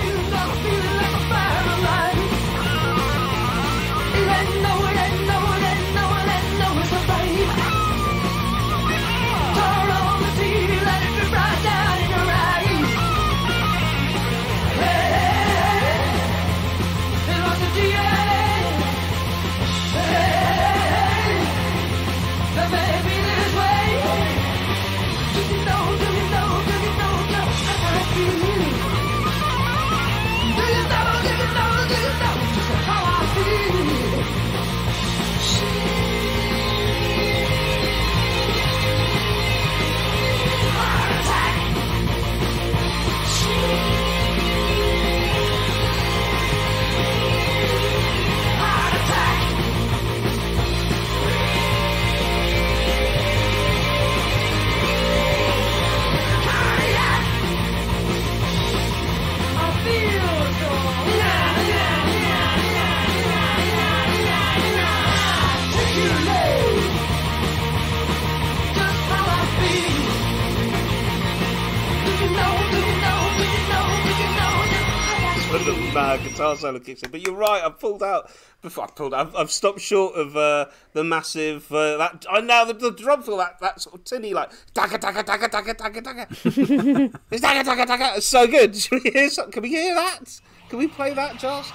mad guitar solo kicks in. But you're right, I've pulled out before I pulled out. I've, I've stopped short of uh, the massive uh, that I now the, the drum fill that that sort of tinny like dagga dagga dagga dagga dagga dagga. It's dagga dagga dagga. It's so good. Should we hear some, can we hear that? Can we play that, Josh?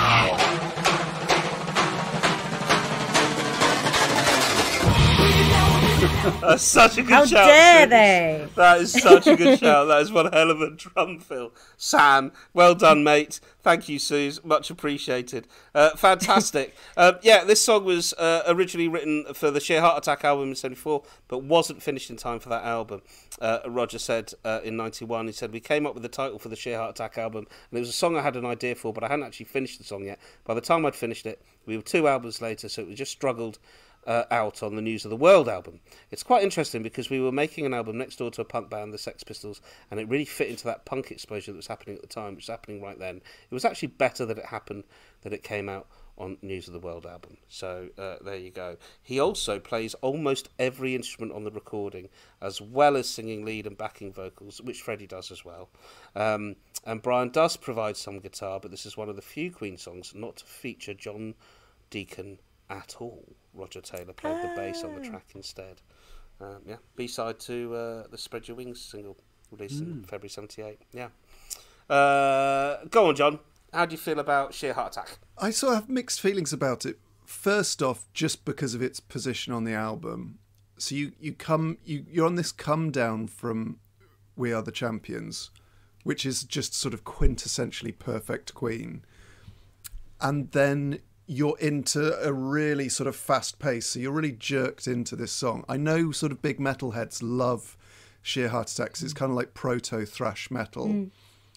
That's such a good How shout. dare Sid. they? That is such a good shout. That is one hell of a drum fill. Sam, well done, mate. Thank you, Sooz. Much appreciated. Uh, fantastic. uh, yeah, this song was uh, originally written for the Sheer Heart Attack album in seventy-four, but wasn't finished in time for that album. Uh, Roger said uh, in ninety-one, he said, we came up with the title for the Sheer Heart Attack album, and it was a song I had an idea for, but I hadn't actually finished the song yet. By the time I'd finished it, we were two albums later, so it was just struggled Uh, out on the News of the World album. It's quite interesting because we were making an album next door to a punk band, the Sex Pistols, and it really fit into that punk explosion that was happening at the time, which was happening right then. It was actually better that it happened, that it came out on News of the World album. So uh, there you go. He also plays almost every instrument on the recording, as well as singing lead and backing vocals, which Freddie does as well. Um, and Brian does provide some guitar, but this is one of the few Queen songs not to feature John Deacon at all. Roger Taylor played the bass on the track instead. Um, yeah, B-side to uh, the Spread Your Wings single, released mm. in February seventy-eight. Yeah. Uh, go on, John. How do you feel about Sheer Heart Attack? I sort of have mixed feelings about it. First off, just because of its position on the album. So you, you come you you're on this come down from We Are the Champions, which is just sort of quintessentially perfect Queen. And then you're into a really sort of fast pace, so you're really jerked into this song. I know sort of big metalheads love Sheer Heart Attacks. It's kind of like proto thrash metal. Mm.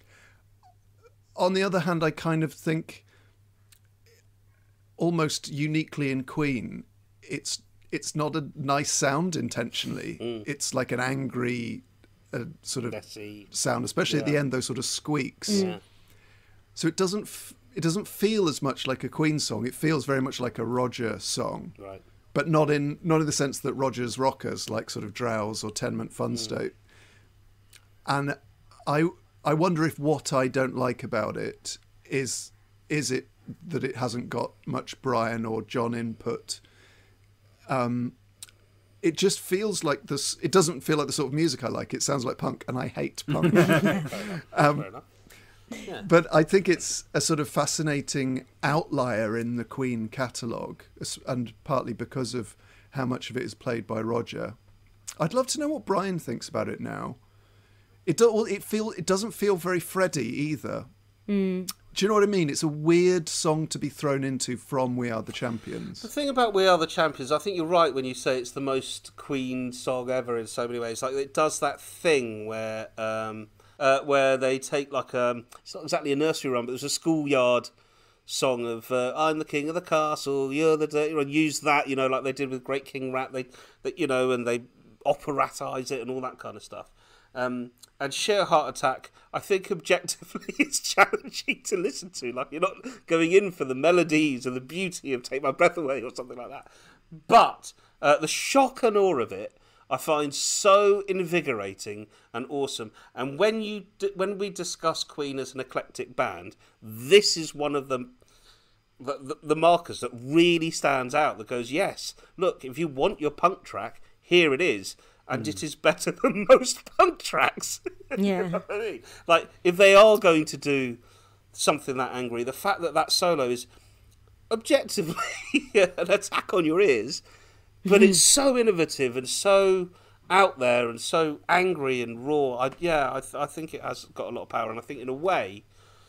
On the other hand, I kind of think almost uniquely in Queen, it's it's not a nice sound intentionally. Mm. It's like an angry uh, sort of Messy. sound, especially yeah. at the end, those sort of squeaks. Mm. So it doesn't... F- It doesn't feel as much like a Queen song. It feels very much like a Roger song, right? But not in not in the sense that Roger's rockers, like sort of Drowse or Tenement Fun State. Mm. And I I wonder if what I don't like about it is is it that it hasn't got much Brian or John input. Um, it just feels like this. It doesn't feel like the sort of music I like. It sounds like punk, and I hate punk. um, Fair enough. Yeah. But I think it's a sort of fascinating outlier in the Queen catalogue, and partly because of how much of it is played by Roger. I'd love to know what Brian thinks about it now. It do, it feel it doesn't feel very Freddie either. Mm. Do you know what I mean? It's a weird song to be thrown into from We Are the Champions. The thing about We Are the Champions, I think you're right when you say it's the most Queen song ever in so many ways. Like it does that thing where. Um, Uh, where they take like a, it's not exactly a nursery rhyme, but there's a schoolyard song of uh, I'm the king of the castle, you're the, you know, use that, you know, like they did with Great King Rat, they, they you know, and they operatise it and all that kind of stuff. Um, and Sheer Heart Attack, I think objectively it's challenging to listen to. Like you're not going in for the melodies or the beauty of Take My Breath Away or something like that. But uh, the shock and awe of it, I find so invigorating and awesome. And when you d- when we discuss Queen as an eclectic band, this is one of the, the the markers that really stands out. That goes, yes, look, if you want your punk track, here it is, and mm. it is better than most punk tracks. Yeah, You know what I mean? Like if they are going to do something that angry, the fact that that solo is objectively an attack on your ears. But it's so innovative and so out there and so angry and raw. I, yeah, I, th- I think it has got a lot of power. And I think in a way,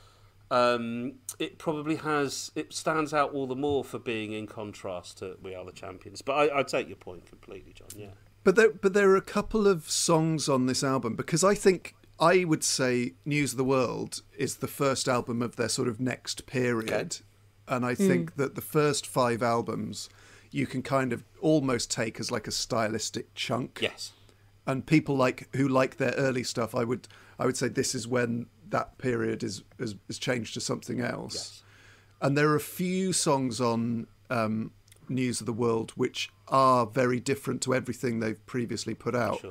um, it probably has, it stands out all the more for being in contrast to We Are the Champions. But I, I take your point completely, John, yeah. But there, but there are a couple of songs on this album, because I think, I would say News of the World is the first album of their sort of next period. Okay. And I mm. think that the first five albums you can kind of almost take as like a stylistic chunk. Yes. And people like who like their early stuff, I would I would say this is when that period is is, is changed to something else. Yes. And there are a few songs on um, News of the World which are very different to everything they've previously put out. Sure.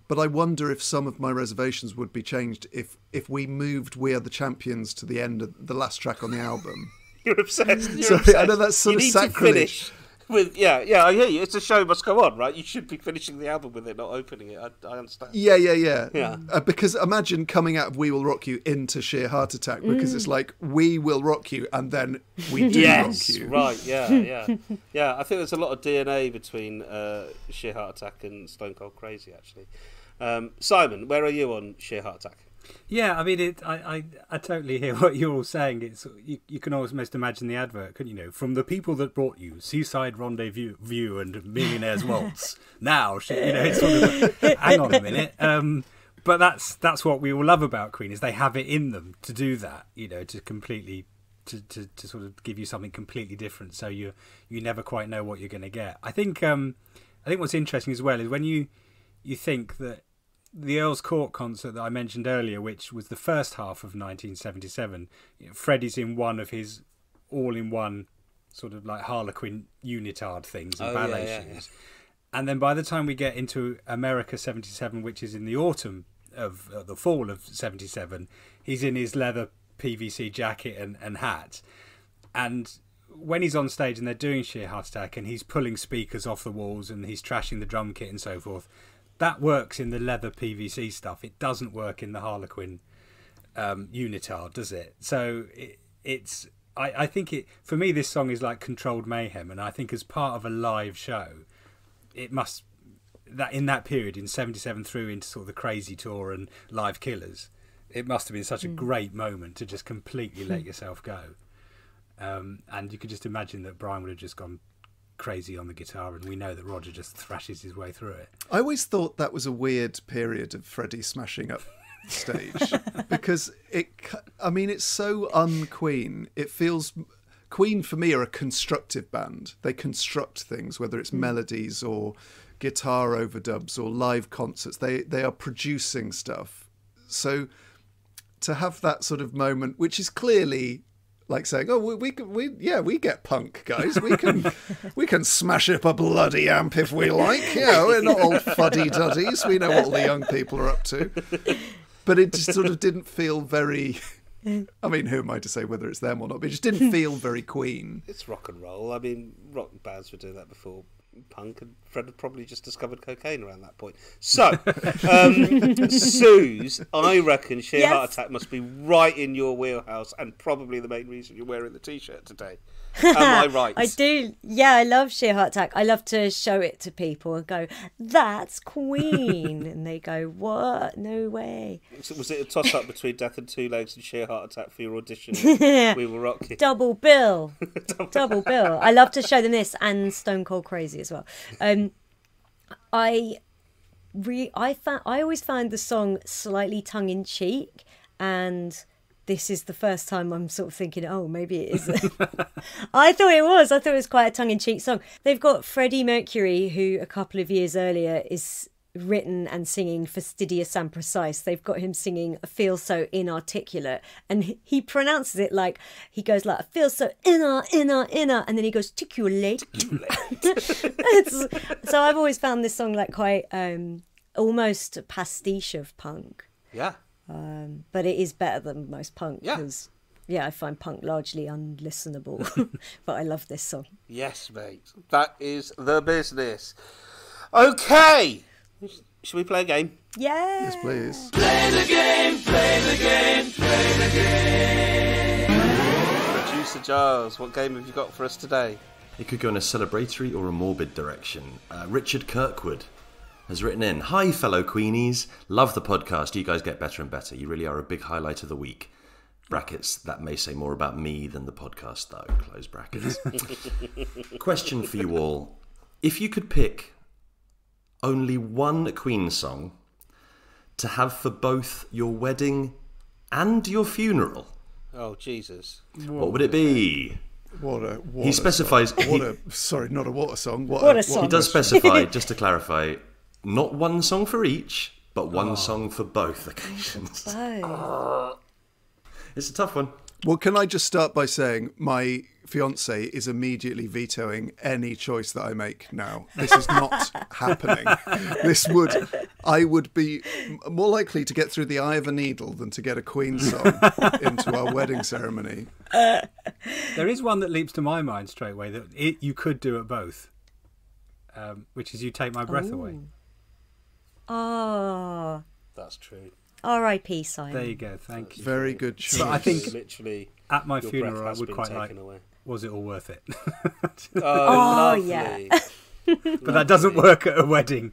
But I wonder if some of my reservations would be changed if if we moved "We Are the Champions" to the end of the last track on the album. You're obsessed. You're Sorry, obsessed. I know that's sort you of need sacrilege. To finish with yeah, yeah. I hear you. It's a show must go on, right? You should be finishing the album with it, not opening it. I, I understand. Yeah, yeah, yeah. Yeah. Uh, because imagine coming out of "We Will Rock You" into "Sheer Heart Attack," because mm. it's like "We will rock you" and then "We do yes, rock you." Right? Yeah, yeah, yeah. I think there's a lot of D N A between uh, "Sheer Heart Attack" and "Stone Cold Crazy." Actually, um, Simon, where are you on "Sheer Heart Attack"? Yeah, I mean, it. I, I, I totally hear what you're all saying. It's you, you can almost imagine the advert, couldn't you? Know, from the people that brought you Seaside Rendezvous View and Millionaire's Waltz. Now, you know, it's sort of hang on a minute. Um, but that's that's what we all love about Queen is they have it in them to do that. You know, to completely to, to, to sort of give you something completely different. So you you never quite know what you're going to get. I think um, I think what's interesting as well is when you you think that. The Earl's Court concert that I mentioned earlier, which was the first half of nineteen seventy-seven, you know, Freddie's in one of his all-in-one sort of like Harlequin unitard things and oh, ballet yeah, yeah, shoes. Yeah. And then by the time we get into America seventy-seven, which is in the autumn of uh, the fall of seventy-seven, he's in his leather P V C jacket and, and hat. And when he's on stage and they're doing Sheer Heart Attack and he's pulling speakers off the walls and he's trashing the drum kit and so forth, that works in the leather P V C stuff. It doesn't work in the Harlequin um, unitard, does it? So it, it's. I, I think it. For me, this song is like controlled mayhem, and I think as part of a live show, it must that in that period in seventy-seven through into sort of the Crazy Tour and Live Killers, it must have been such a mm. great moment to just completely let yourself go. Um, and you could just imagine that Brian would have just gone crazy on the guitar, and we know that Roger just thrashes his way through it. I always thought that was a weird period of Freddie smashing up stage because it I mean it's so un-Queen. It feels Queen for me are a constructive band. They construct things, whether it's mm. melodies or guitar overdubs or live concerts. They they are producing stuff. So to have that sort of moment, which is clearly like saying, "Oh, we, we, we, yeah, we get punk, guys. We can, we can smash up a bloody amp if we like. Yeah, we're not old fuddy-duddies. We know what all the young people are up to." But it just sort of didn't feel very. I mean, who am I to say whether it's them or not? But it just didn't feel very Queen. It's rock and roll. I mean, rock bands were doing that before punk, and Fred had probably just discovered cocaine around that point. So, um, Sooz, I reckon Sheer Yes. Heart Attack must be right in your wheelhouse, and probably the main reason you're wearing the T-shirt today. Am I right? I do. Yeah, I love Sheer Heart Attack. I love to show it to people and go, "That's Queen," and they go, "What? No way." So was it a toss-up between Death and Two Legs and Sheer Heart Attack for your audition? We Will Rock You. Double bill. Double bill. I love to show them this and Stone Cold Crazy as well. Um, I re I found I always found the song slightly tongue in cheek, and this is the first time I'm sort of thinking, oh, maybe it isn't. I thought it was. I thought it was quite a tongue in cheek song. They've got Freddie Mercury, who a couple of years earlier is written and singing Fastidious and Precise. They've got him singing I Feel So Inarticulate, and he pronounces it like he goes like I feel so inner inner inner, and then he goes ticulate. It's, so I've always found this song like quite um almost a pastiche of punk, Yeah. um but it is better than most punk Yeah. because yeah, I find punk largely unlistenable. But I love this song. Yes, mate. That is the business. Okay. Should we play a game? Yeah. Yes, please. Play the game, play the game, play the game. Producer Giles, what game have you got for us today? It could go in a celebratory or a morbid direction. Uh, Richard Kirkwood has written in, "Hi, fellow Queenies. Love the podcast. You guys get better and better. You really are a big highlight of the week." Brackets, that may say more about me than the podcast, though. Close brackets. Question for you all. If you could pick only one Queen song to have for both your wedding and your funeral, Oh, Jesus. what would it be? What a what He a specifies- song. What a sorry, not a what a song. What, What a, a song. He does specify, just to clarify, not one song for each, but one song for both occasions. Oh. It's a tough one. Well, can I just start by saying my fiance is immediately vetoing any choice that I make now. This is not happening. This would I would be m- more likely to get through the eye of a needle than to get a Queen song into our wedding ceremony. There is one that leaps to my mind straight away that it, you could do it both, um, which is You Take My Breath Ooh. Away. Oh, That's true. R I P Simon. There you go. Thank you. Very good choice. But I think literally at my your funeral breath I has would been quite taken like, away. was it all worth it? Oh, Oh, lovely. yeah. But that doesn't work at a wedding.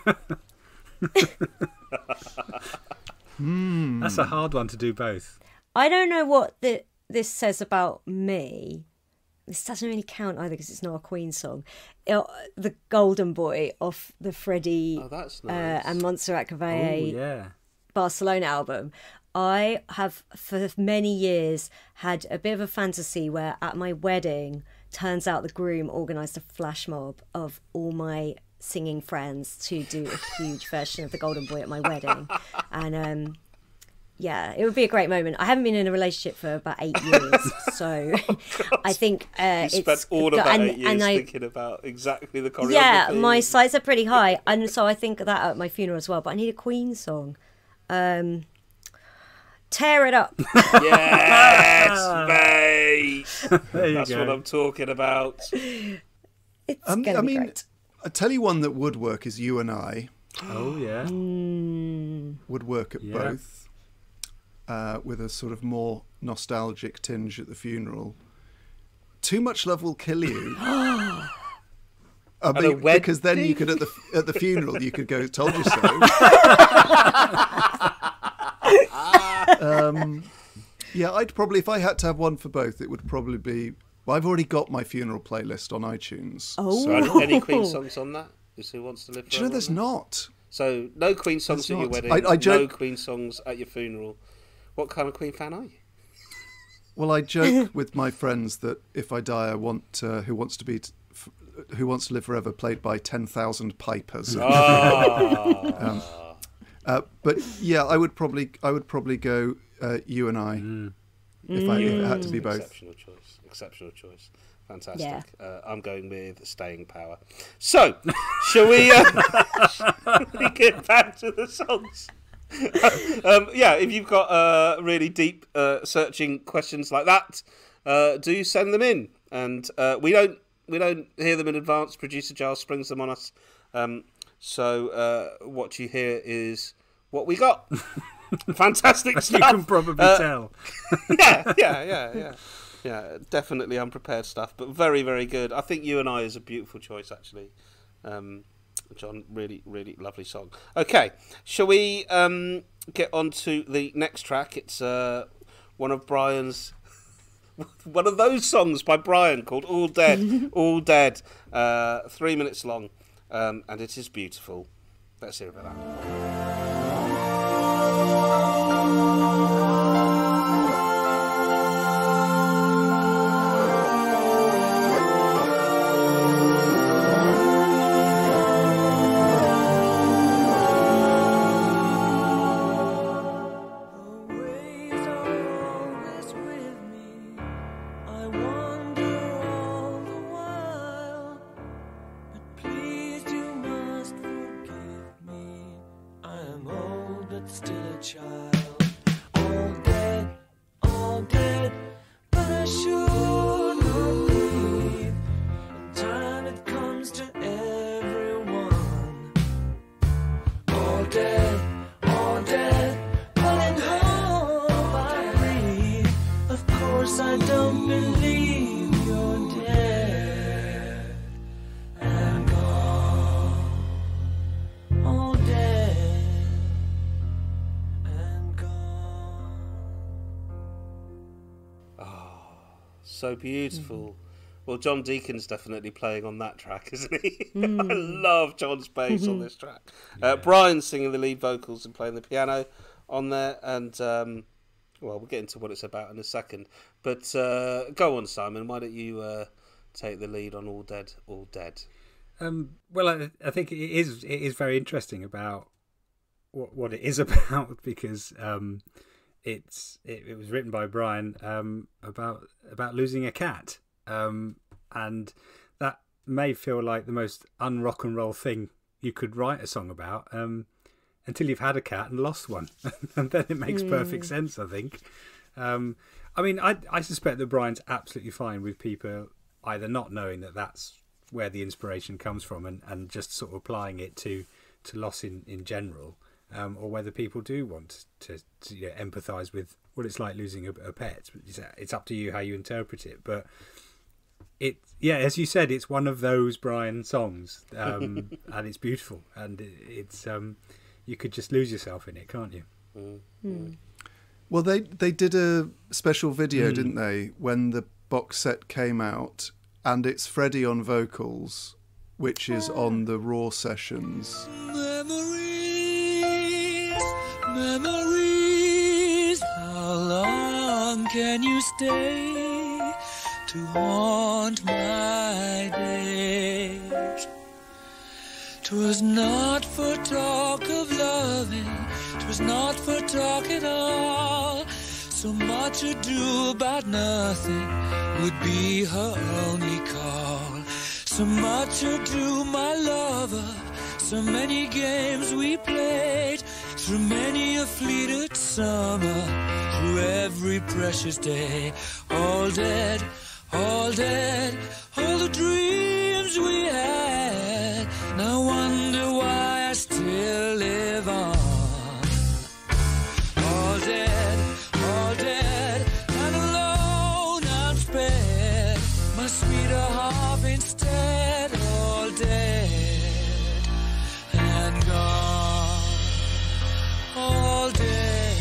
Mm. That's a hard one to do both. I don't know what the, this says about me. This doesn't really count either because it's not a Queen song. It, the Golden Boy off the Freddie Oh, that's uh, nice. and Montserrat Oh, Caballé yeah. Barcelona album. I have for many years had a bit of a fantasy where at my wedding, turns out the groom organised a flash mob of all my singing friends to do a huge version of the Golden Boy at my wedding. And um, yeah, it would be a great moment. I haven't been in a relationship for about eight years, so I think uh, You it's spent all of that and, eight years and I, thinking about exactly the choreography. yeah, my sights are pretty high, and so I think that at my funeral as well. But I need a Queen song. Um, Tear It Up. Yes, mate. There you That's go. what I'm talking about. It's Um, gonna I be mean, great. I tell you one that would work is You and I. Oh, yeah. Mm. Would work at Yeah. both, uh, with a sort of more nostalgic tinge at the funeral. Too Much Love Will Kill You. I a mean, wedding? because then you could at the at the funeral you could go, "Told you so." um, yeah, I'd probably, if I had to have one for both, it would probably be. Well, I've already got my funeral playlist on iTunes. Oh. so- Any, any Queen songs on that? Is Who Wants to Live do you know Forever there's on that? not? So no Queen songs There's at your not. wedding. I- I no joke- Queen songs at your funeral. What kind of Queen fan are you? Well, I joke with my friends that if I die, I want uh, Who Wants to Be, t- f- Who Wants to Live Forever, played by ten thousand pipers. Ah. Um, uh, but yeah, I would probably, I would probably go uh, You and I, if, I, if it had to be both. Exceptional choice. Exceptional choice. Fantastic. Yeah. Uh, I'm going with Staying Power. So, shall we, uh, shall we get back to the songs? um, yeah, if you've got uh, really deep uh, searching questions like that, uh, do send them in. And uh, we don't we don't hear them in advance. Producer Giles springs them on us. Um, so uh, what you hear is what we got. Fantastic You stuff. can probably Uh, tell. yeah, yeah, yeah, yeah. Yeah, definitely unprepared stuff, but very, very good. I think You and I is a beautiful choice, actually. Um, John, really, really lovely song. Okay, shall we um, get on to the next track? It's uh, one of Brian's, one of those songs by Brian called All Dead, All Dead, uh, three minutes long, um, and it is beautiful. Let's hear about that. So beautiful. Well, John Deacon's definitely playing on that track, isn't he? Mm. I love John's bass on this track. Uh, Brian's singing the lead vocals and playing the piano on there. And, um, well, we'll get into what it's about in a second. But uh, go on, Simon. Why don't you uh, take the lead on All Dead, All Dead? Um, well, I, I think it is it is very interesting about what what it is about because um, it's it, it was written by Brian um, about about losing a cat, um, and that may feel like the most un-rock and roll thing you could write a song about. Um, until you've had a cat and lost one. And then it makes mm. perfect sense, I think. Um, I mean, I, I suspect that Brian's absolutely fine with people either not knowing that that's where the inspiration comes from and, and just sort of applying it to, to loss in, in general, um, or whether people do want to, to you know, empathise with what it's like losing a, a pet. It's, it's up to you how you interpret it. But it, yeah, as you said, it's one of those Brian songs, um, and it's beautiful, and it, it's um, you could just lose yourself in it, can't you? Mm. Mm. Well, they they did a special video, mm. didn't they, when the box set came out, and it's Freddie on vocals, which is oh. on the Raw sessions. Memories, memories, how long can you stay to haunt my days? 'Twas not for talk of loving, 'twas not for talk at all. So much ado about nothing would be her only call. So much ado, my lover, so many games we played, through many a fleeted summer, through every precious day. All dead, all dead, all the dreams we had. Now wonder why I still live on. All dead, all dead, and alone I'm sped. Must meet a half instead. All dead and gone. All dead.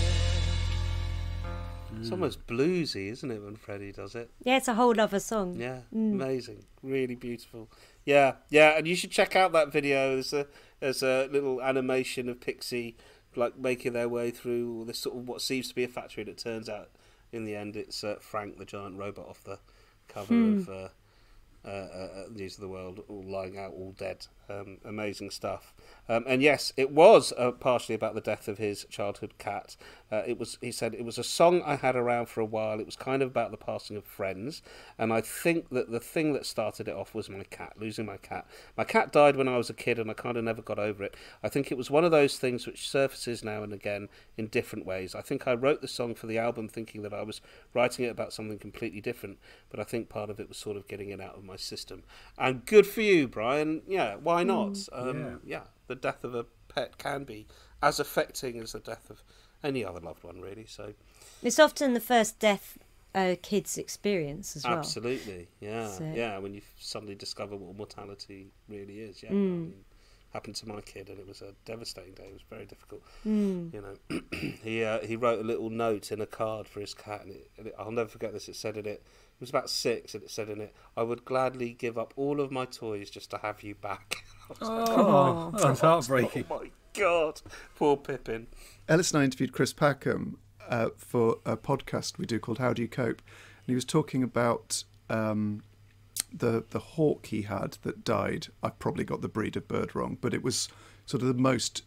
It's almost bluesy, isn't it, when Freddie does it? Yeah, it's a whole other song. Yeah, mm. amazing, really beautiful. Yeah, yeah, and you should check out that video. There's a there's a little animation of Pixie like making their way through this sort of what seems to be a factory, and it turns out in the end it's uh, Frank the giant robot off the cover mm. of uh, uh, uh, News of the World, all lying out, all dead. Um, amazing stuff. Um, and yes, it was uh, partially about the death of his childhood cat. Uh, it was. He said it was a song I had around for a while. It was kind of about the passing of friends, and I think that the thing that started it off was my cat, losing my cat. My cat died when I was a kid, and I kind of never got over it. I think it was one of those things which surfaces now and again in different ways. I think I wrote the song for the album thinking that I was writing it about something completely different, but I think part of it was sort of getting it out of my system. And good for you, Brian. Yeah, why not? Mm, um, yeah. yeah, the death of a pet can be as affecting as the death of any other loved one, really. So it's often the first death a kid's experience as well. Absolutely, yeah, so. yeah. When you suddenly discover what mortality really is, yeah. Mm. I mean, happened to my kid, and it was a devastating day. It was very difficult. Mm. You know, he uh, he wrote a little note in a card for his cat, and, it, and it, I'll never forget this. It said in it. It was about six, and it said in it, "I would gladly give up all of my toys just to have you back." Oh, like, oh, that's heartbreaking. Oh my God, poor Pippin. Ellis and I interviewed Chris Packham uh, for a podcast we do called How Do You Cope? And he was talking about um, the the hawk he had that died. I've probably got the breed of bird wrong, but it was sort of the most,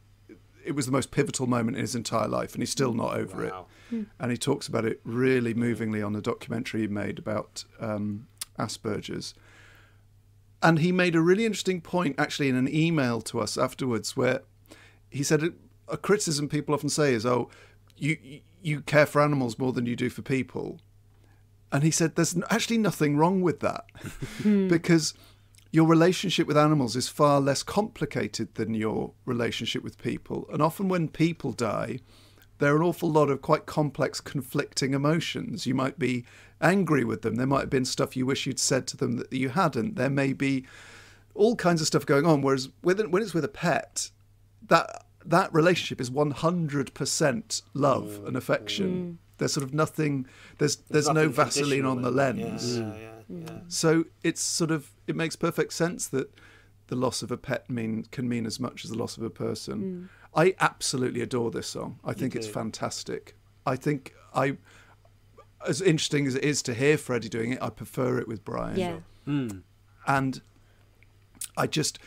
it was the most pivotal moment in his entire life, and he's still not over wow. it. Mm. And he talks about it really movingly on the documentary he made about um, Asperger's. And he made a really interesting point, actually, in an email to us afterwards, where he said a criticism people often say is, oh, you you care for animals more than you do for people. And he said there's actually nothing wrong with that, because your relationship with animals is far less complicated than your relationship with people. And often when people die, there are an awful lot of quite complex, conflicting emotions. You might be angry with them. There might have been stuff you wish you'd said to them that you hadn't. There may be all kinds of stuff going on. Whereas with, when it's with a pet, that that relationship is one hundred percent love mm. and affection. Mm. There's sort of nothing, there's there's, there's no Vaseline on the lens. Yeah, yeah, yeah, yeah. So it's sort of, it makes perfect sense that the loss of a pet mean can mean as much as the loss of a person. Mm. I absolutely adore this song. I think it's fantastic. I think I, as interesting as it is to hear Freddie doing it, I prefer it with Brian. Yeah. Mm. And I just,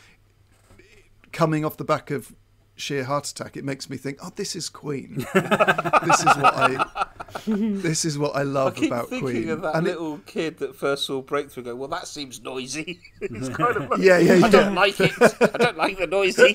coming off the back of Sheer Heart Attack, it makes me think, oh, this is Queen. This is what I This is what I love I keep about thinking Queen. of that And it- little kid that first saw Breakthrough go, well, that seems noisy. It's kind of like, Yeah, yeah, I yeah. don't like it. I don't like the noisy.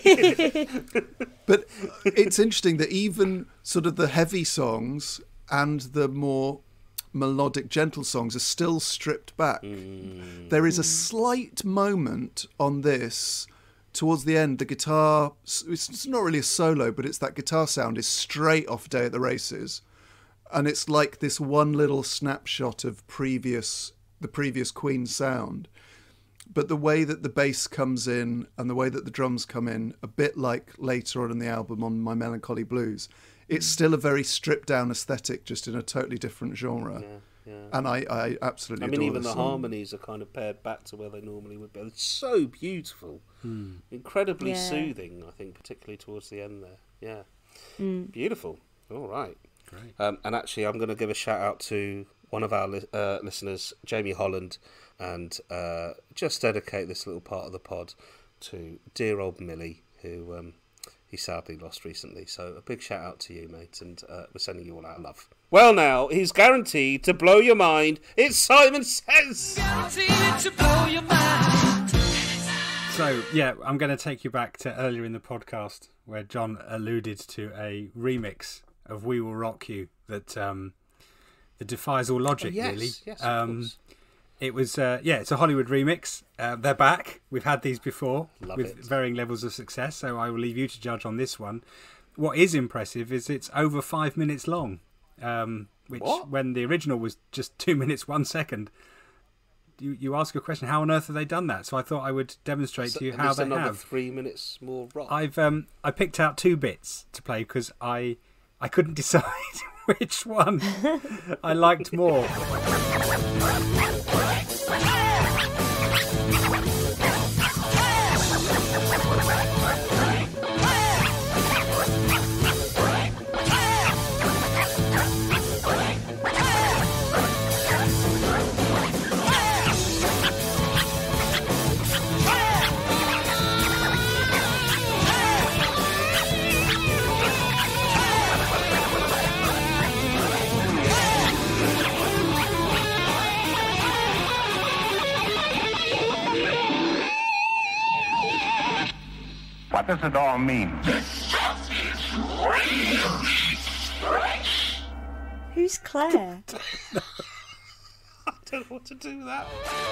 But it's interesting that even sort of the heavy songs and the more melodic, gentle songs are still stripped back. Mm. There is a slight moment on this towards the end. The guitar, it's not really a solo, but it's that guitar sound is straight off Day at the Races. And it's like this one little snapshot of previous the previous Queen sound. But the way that the bass comes in and the way that the drums come in, a bit like later on in the album on My Melancholy Blues, it's still a very stripped down aesthetic, just in a totally different genre. Yeah, yeah. And I, I absolutely I mean, adore even this the song. harmonies are kind of paired back to where they normally would be. It's so beautiful. Hmm. Incredibly Yeah. soothing, I think, particularly towards the end there. Yeah. Mm. Beautiful. All right. Great. Um, and actually, I'm going to give a shout out to one of our li- uh, listeners, Jamie Holland, and uh, just dedicate this little part of the pod to dear old Millie, who um, he sadly lost recently. So a big shout out to you, mate, and uh, we're sending you all our love. Well, now, he's guaranteed to blow your mind. It's Simon Says! Guaranteed to blow your mind. So, yeah, I'm going to take you back to earlier in the podcast where John alluded to a remix of We Will Rock You that um, that defies all logic, Oh, yes, really. yes, of um, course. It was, uh, yeah, it's a Hollywood remix. Uh, they're back. We've had these before Love with it. varying levels of success, so I will leave you to judge on this one. What is impressive is it's over five minutes long, um, which What? when the original was just two minutes, one second. You, you ask a question, how on earth have they done that? So I thought I would demonstrate So- to you and how there's they another have. three minutes more rock. I've um, I picked out two bits to play because I I couldn't decide which one I liked more. What does it all mean? Who's Claire? I don't know what to do with that.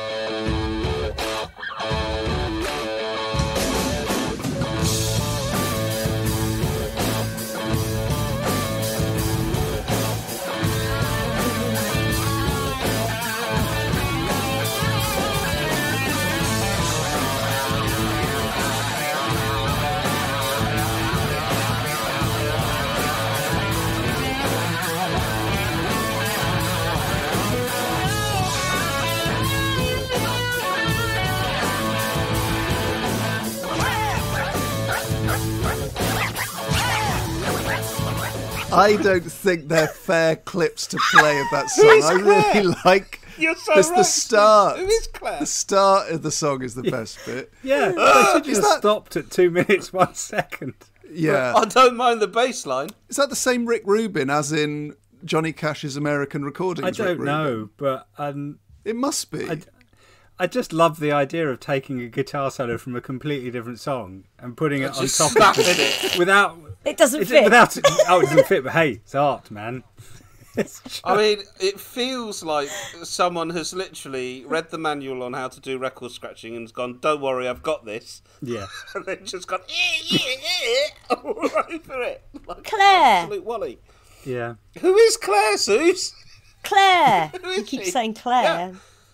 I don't think they're fair clips to play of that song. is I Claire? really like You're so this, right. the start. Who is Claire? The start of the song is the best bit. Yeah, they should Is just that- stopped at two minutes, one second. Yeah. I don't mind the bass line. Is that the same Rick Rubin as in Johnny Cash's American Recordings? I Rick don't Rubin? know, but um, It must be. I, I just love the idea of taking a guitar solo from a completely different song and putting it on Just top snapping of it. it without. It doesn't it- fit. Without, oh, it doesn't fit, but hey, it's art, man. It's just- I mean, it feels like someone has literally read the manual on how to do record scratching and has gone, don't worry, I've got this. yeah. And then just gone, eh, eh, eh, all over it. Like Claire. absolute Wally. Yeah. Who is Claire, Sooz? Claire. Who You is keep she? saying Claire.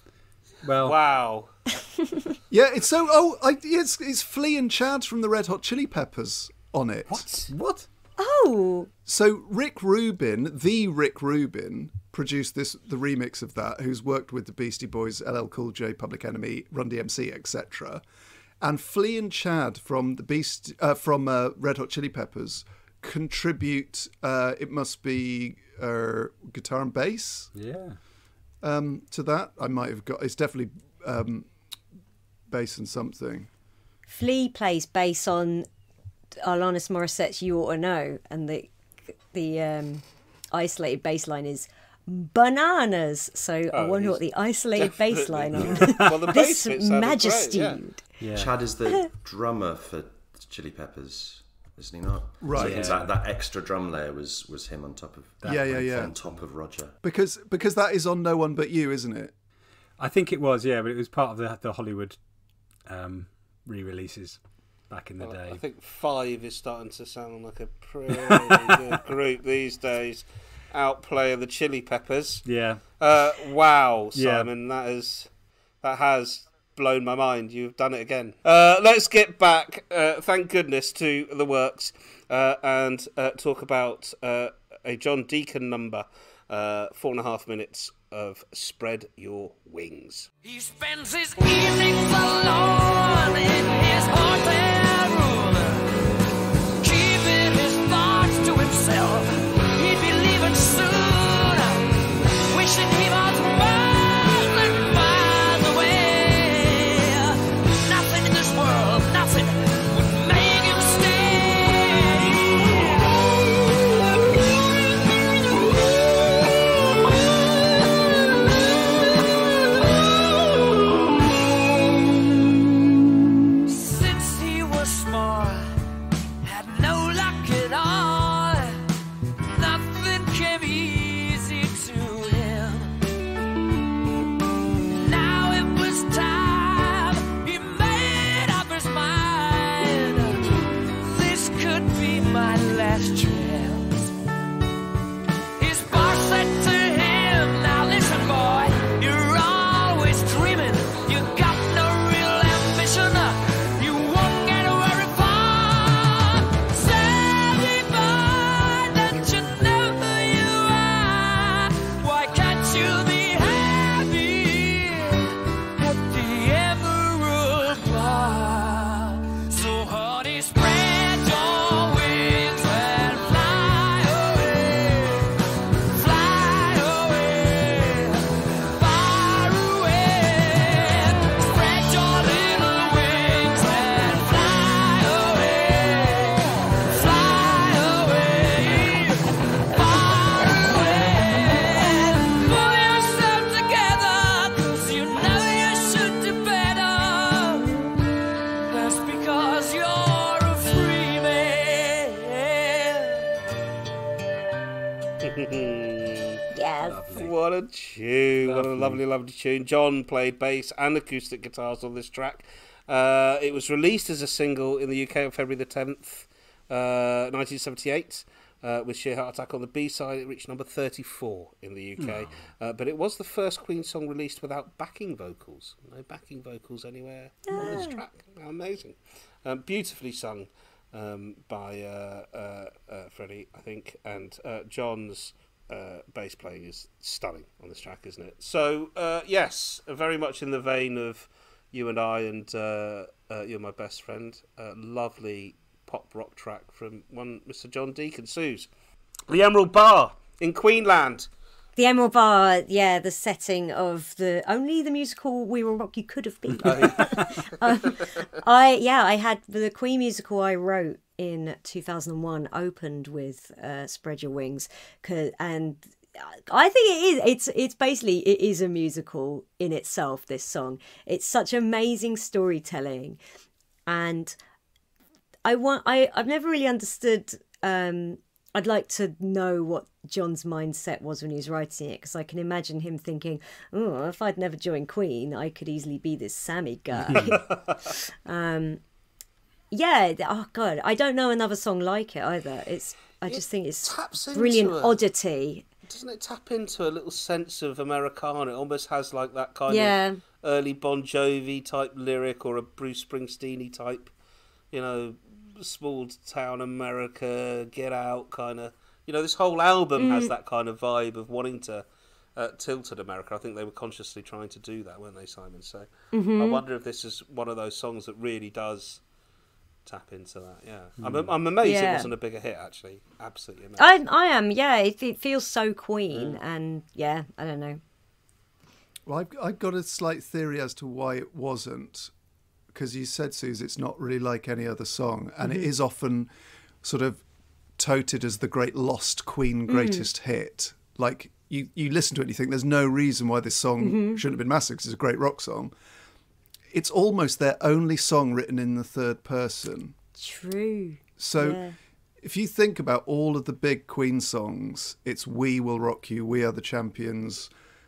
Well, Wow. Yeah, it's so. Oh, I, it's it's Flea and Chad from the Red Hot Chili Peppers on it. what? What? Oh, So Rick Rubin, the Rick Rubin, produced this the remix of that. Who's worked with the Beastie Boys, L L Cool J, Public Enemy, Run D M C, et cetera. And Flea and Chad from the Beast uh, from uh, Red Hot Chili Peppers contribute. Uh, it must be uh, guitar and bass Yeah. um, to that. I might have got. It's definitely um, bass and something. Flea plays bass on Alanis Morissette's "You Ought to Know," and the the um, isolated bass line is bananas. So Oh, I wonder he's what the isolated bass line on Well, the bass this bit sounded majesty. great, yeah. Yeah. Chad is the drummer for Chili Peppers, isn't he not? Right. So I think Yeah. that, that extra drum layer was, was him on top of Yeah, yeah, yeah. on top of Roger. Because because that is on No One But You, isn't it? I think it was, yeah, but it was part of the the Hollywood um, re-releases back in the Well, day. I think Five is starting to sound like a pretty good group these days. Outplay of the Chili Peppers. Yeah. Uh, wow, Yeah. Simon, that is that has blown my mind. You've done it again. Uh, let's get back, uh, thank goodness, to the works uh, and uh, talk about uh, a John Deacon number, uh, four and a half minutes of Spread Your Wings. He spends his evenings alone in his hotel room, keeping his thoughts to himself. He'd be leaving soon, wishing he was miles and miles away. Nothing in this world, nothing would make him stay. Since he was small, had no luck at all. Nothing came easy to him. Now it was time he made up his mind. This could be my last chance. His boss said to him, now listen boy, you're always dreaming. You got no real ambition. You won't get very far. Sadly boy, don't you know who you are? Why can't you be happy at the Emerald Bar? So honey, spread your wings and fly away, fly away, far away. Spread your little wings and fly away, fly away, far away. Pull yourself together, 'cause you know you should do better. That's because you're a free man. Yes. What a tune. What a lovely, lovely tune. John played bass and acoustic guitars on this track. Uh, it was released as a single in the U K on February the tenth, uh, nineteen seventy-eight. Uh, with Sheer Heart Attack on the B-side, it reached number thirty-four in the U K. Uh, but it was the first Queen song released without backing vocals. No backing vocals anywhere on this track. How amazing. Um, beautifully sung um, by uh, uh, uh, Freddie, I think. And uh, John's uh, bass playing is stunning on this track, isn't it? So, uh, yes, very much in the vein of You and I and uh, uh, You're My Best Friend. Uh, lovely pop rock track from one Mister John Deacon. Sooz. The Emerald Bar in Queenland. The Emerald Bar, yeah, the setting of the only the musical We Will Rock You could have been. um, I yeah, I had the Queen musical I wrote in two thousand one opened with uh, Spread Your Wings, 'cause, and I think it is. It's it's basically it is a musical in itself. This song, it's such amazing storytelling, and I want I I've never really understood. Um, I'd like to know what John's mindset was when he was writing it, because I can imagine him thinking, "Oh, if I'd never joined Queen, I could easily be this Sammy guy." um, yeah. Oh God, I don't know another song like it either. It's I just think it's taps brilliant into it. oddity. Doesn't it tap into a little sense of Americana? It almost has like that kind Yeah. of early Bon Jovi type lyric or a Bruce Springsteen type, you know, small town America, get out kind of. You know, this whole album has that kind of vibe of wanting to uh, tilt at America. I think they were consciously trying to do that, weren't they, Simon? So I wonder if this is one of those songs that really does tap into that. Yeah, I'm, I'm amazed it Yeah. wasn't a bigger hit. Actually, absolutely amazed. I I am. Yeah, it, it feels so Queen, and yeah, I don't know. Well, I've, I've got a slight theory as to why it wasn't, because you said, Sooz, it's not really like any other song, and it is often sort of touted as the great lost Queen greatest mm. hit. Like, you, you listen to it and you think there's no reason why this song mm-hmm. shouldn't have been massive because it's a great rock song. It's almost their only song written in the third person. True. So yeah. if you think about all of the big Queen songs, it's We Will Rock You, We Are the Champions,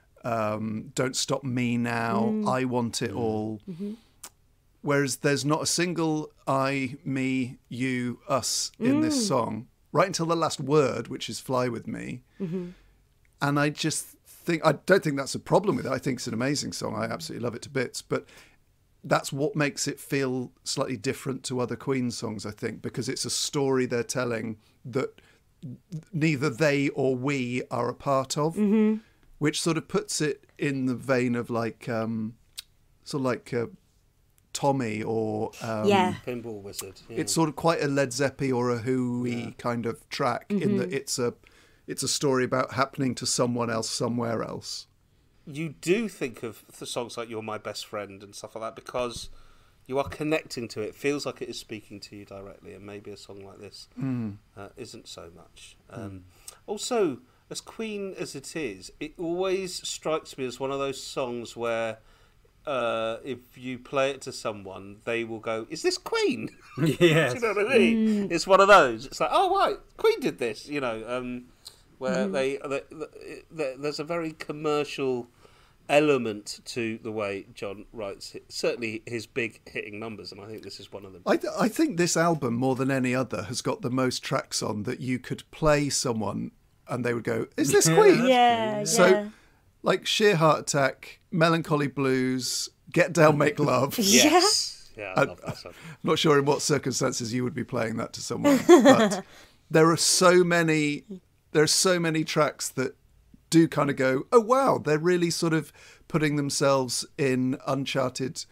um, Don't Stop Me Now, mm. I Want It All. Mm-hmm. Whereas there's not a single I, me, you, us in mm. this song, right until the last word, which is Fly With Me. Mm-hmm. And I just think, I don't think that's a problem with it. I think it's an amazing song. I absolutely love it to bits. But that's what makes it feel slightly different to other Queen songs, I think, because it's a story they're telling that neither they or we are a part of, mm-hmm. which sort of puts it in the vein of like, um, sort of like uh, Tommy or um, yeah. Pinball Wizard. Yeah. It's sort of quite a Led Zeppelin or a Who-y yeah. kind of track mm-hmm. in that it's a it's a story about happening to someone else somewhere else. You do think of the songs like You're My Best Friend and stuff like that because you are connecting to it. It feels like it is speaking to you directly, and maybe a song like this mm. uh, isn't so much. Um, mm. Also, as Queen as it is, it always strikes me as one of those songs where uh, if you play it to someone, they will go, "Is this Queen?" Yes. Do you know what I mean? Mm. It's one of those. It's like, "Oh, right, Queen did this," you know. Um, where mm. they, they, they, they, there's a very commercial element to the way John writes it. Certainly his big hitting numbers, and I think this is one of them. I, th- I think this album, more than any other, has got the most tracks on that you could play someone and they would go, "Is this Queen?" Yeah, yeah. So, like Sheer Heart Attack, Melancholy Blues, Get Down, Make Love. Yes. Yeah, I, I love that song. I'm not sure in what circumstances you would be playing that to someone, but there are so many... There are so many tracks that do kind of go, oh, wow, they're really sort of putting themselves in uncharted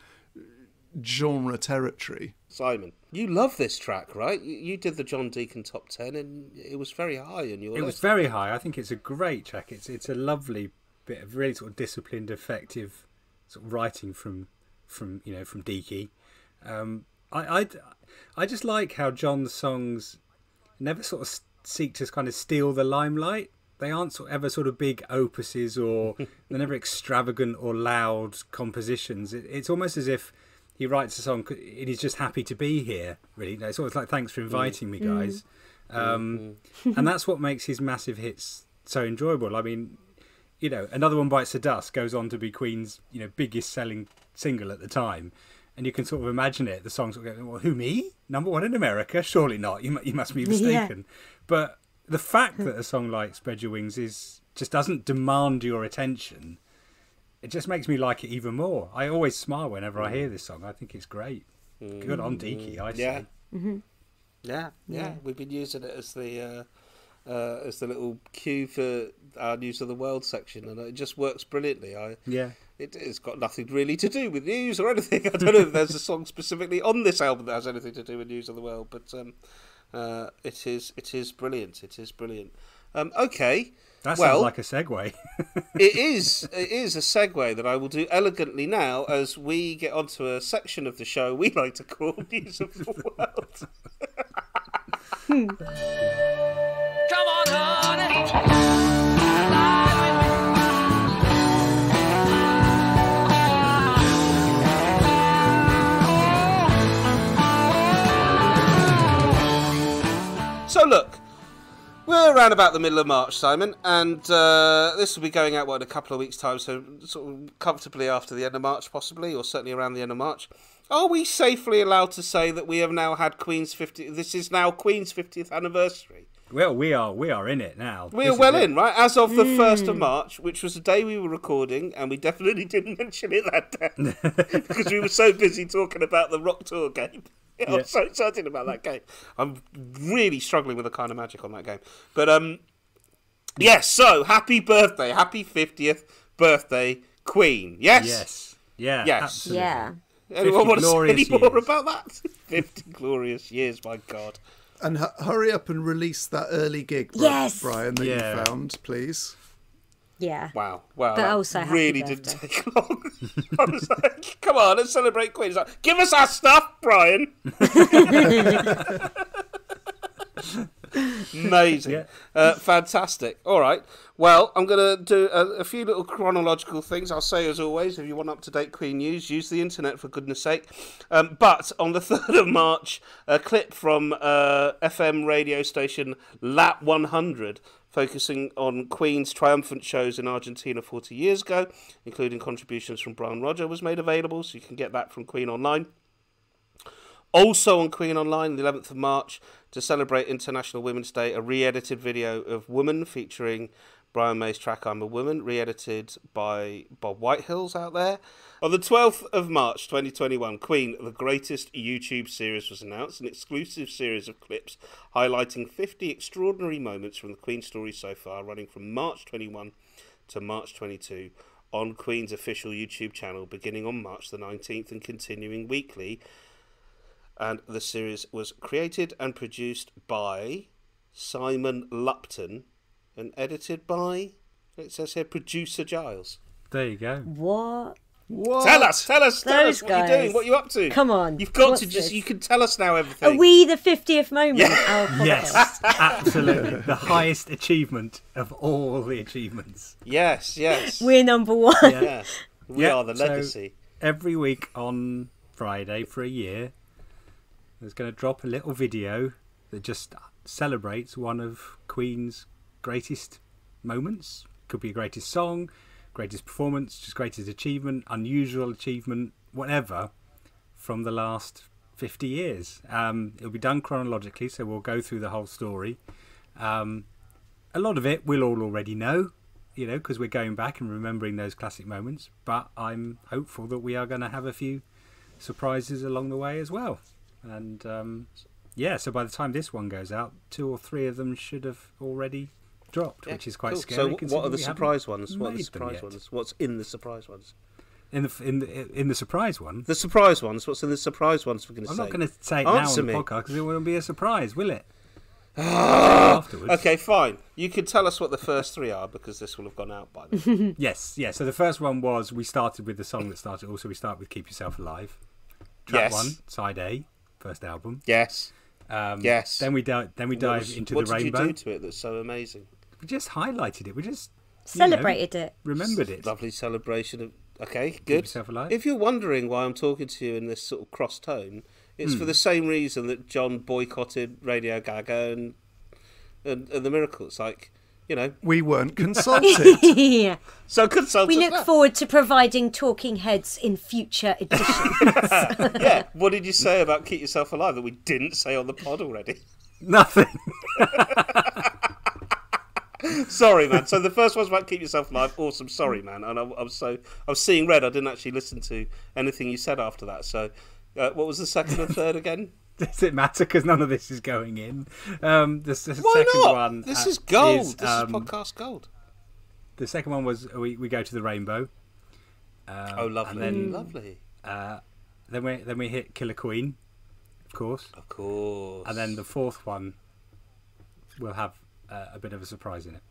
genre territory. Simon, you love this track, right? You, you did the John Deacon top ten and it was very high on your It list. was very high. I think it's a great track. It's it's a lovely bit of really sort of disciplined, effective sort of writing from, from you know, from Deaky. Um, I, I, I just like how John's songs never sort of seek to kind of steal the limelight. They aren't sort of ever sort of big opuses or they're never extravagant or loud compositions. It, it's almost as if he writes a song and he's just happy to be here, really. It's always like, thanks for inviting me, guys. Mm. Um, and that's what makes his massive hits so enjoyable. I mean, you know, Another One Bites the Dust goes on to be Queen's, you know, biggest selling single at the time. And you can sort of imagine it. The songs will go, well, who, me? Number one in America? Surely not. You, you must be mistaken. Yeah. But the fact that a song like Spread Your Wings is just doesn't demand your attention, it just makes me like it even more. I always smile whenever I hear this song. I think it's great. Mm. Good on Deaky, I say. Yeah. Mm-hmm. yeah, yeah, yeah. We've been using it as the uh, uh, as the little cue for our News of the World section, and it just works brilliantly. I yeah. It, it's got nothing really to do with news or anything. I don't know if there's a song specifically on this album that has anything to do with News of the World, but um, uh, it is it is brilliant. It is brilliant. Um, okay. That well, sounds like a segue. it is. It is a segue that I will do elegantly now as we get onto a section of the show we like to call News of the World. Come on, honey. So look, we're around about the middle of March, Simon, and uh, this will be going out, what, in a couple of weeks' time, so sort of comfortably after the end of March, possibly, or certainly around the end of March. Are we safely allowed to say that we have now had Queen's fiftieth... This is now Queen's fiftieth anniversary? Well, we are we are in it now. We are well in, right? As of the mm. first of March, which was the day we were recording, and we definitely didn't mention it that day, because we were so busy talking about the Rock Tour game. I'm yeah. so excited about that game. I'm really struggling with the kind of magic on that game. But, um, yes, so, happy birthday. Happy fiftieth birthday, Queen. Yes? Yes. Yeah, yes. Absolutely. Yeah. Anyone want to say any more years. about that? fifty glorious years, my God. And hu- hurry up and release that early gig, Bri- yes. Brian, that yeah. you found, please. Yeah. Wow. Wow. But that also really happy didn't take long. I was like, come on, let's celebrate Queen. He's like, give us our stuff, Brian. Amazing. Yeah. Uh, fantastic. All right. Well, I'm going to do a, a few little chronological things. I'll say, as always, if you want up-to-date Queen news, use the internet, for goodness sake. Um, but on the third of March, a clip from uh, F M radio station Lap one hundred, focusing on Queen's triumphant shows in Argentina forty years ago, including contributions from Brian Roger, was made available, so you can get that from Queen Online. Also on Queen Online, the eleventh of March, to celebrate International Women's Day, a re-edited video of Woman featuring Brian May's track I'm a Woman, re-edited by Bob Whitehill's out there. On the twelfth of March twenty twenty-one, Queen, the greatest YouTube series, was announced, an exclusive series of clips highlighting fifty extraordinary moments from the Queen story so far, running from March twenty-first to March twenty-second on Queen's official YouTube channel, beginning on March the nineteenth and continuing weekly. And the series was created and produced by Simon Lupton and edited by, it says here, producer Giles. There you go. What? What? Tell us, tell us, tell Those us what you're guys. doing, what you're up to. Come on. You've got What's to just, this? you can tell us now Are everything. we the fiftieth moment? Yeah. Our podcast? Yes, absolutely. The highest achievement of all the achievements. Yes, yes. We're number one. Yeah. Yeah. We Yeah, are the so legacy. every week on Friday for a year, there's going to drop a little video that just celebrates one of Queen's greatest moments. Could be a greatest song, greatest performance, just greatest achievement, unusual achievement, whatever, from the last fifty years. Um, it'll be done chronologically, so we'll go through the whole story. Um, a lot of it we'll all already know, you know, because we're going back and remembering those classic moments. But I'm hopeful that we are going to have a few surprises along the way as well. And um, yeah, so by the time this one goes out, two or three of them should have already dropped, Yeah, which is quite cool. scary. So what are considering the we surprise haven't ones? What are the made them surprise yet. ones? What's in the surprise ones? In the in the in the surprise one? The surprise ones. What's in the surprise ones? We're going to I'm say. not going to say it Answer now on the me. podcast because it won't be a surprise, will it? Afterwards. Okay, fine. You can tell us what the first three are because this will have gone out by then. Yes, yeah. So the first one was we started with the song that started. Also, we start with "Keep Yourself Alive." Track Yes. one, side A, first album. Yes. Um, Yes. Then we di- then we What dive was- into what the did rainbow. you do to it that's so amazing? We just highlighted it. We just you know, Celebrated it. remembered it. Lovely celebration of. Okay, Keep good. Yourself Alive. If you're wondering why I'm talking to you in this sort of cross tone, it's for the same reason that John boycotted Radio Gaga and and, and the Miracles. Like, you know, We weren't consulted. Yeah. so consult We us look now. forward to providing talking heads in future editions. Yeah. What did you say about Keep Yourself Alive that we didn't say on the pod already? Nothing. Sorry, man. So the first one's about Keep Yourself Alive. Awesome. Sorry, man. And I, I was so I was seeing red. I didn't actually listen to anything you said after that. So, uh, what was the second and third again? Does it matter? Because none of this is going in. Um, the, the Why second not? one. This uh, is gold. is, this um, is podcast gold. The second one was we, we go to the rainbow. Um, Oh, lovely, And then, lovely. uh, then we then we hit Killer Queen, of course. Of course. And then the fourth one will have uh, a bit of a surprise in it.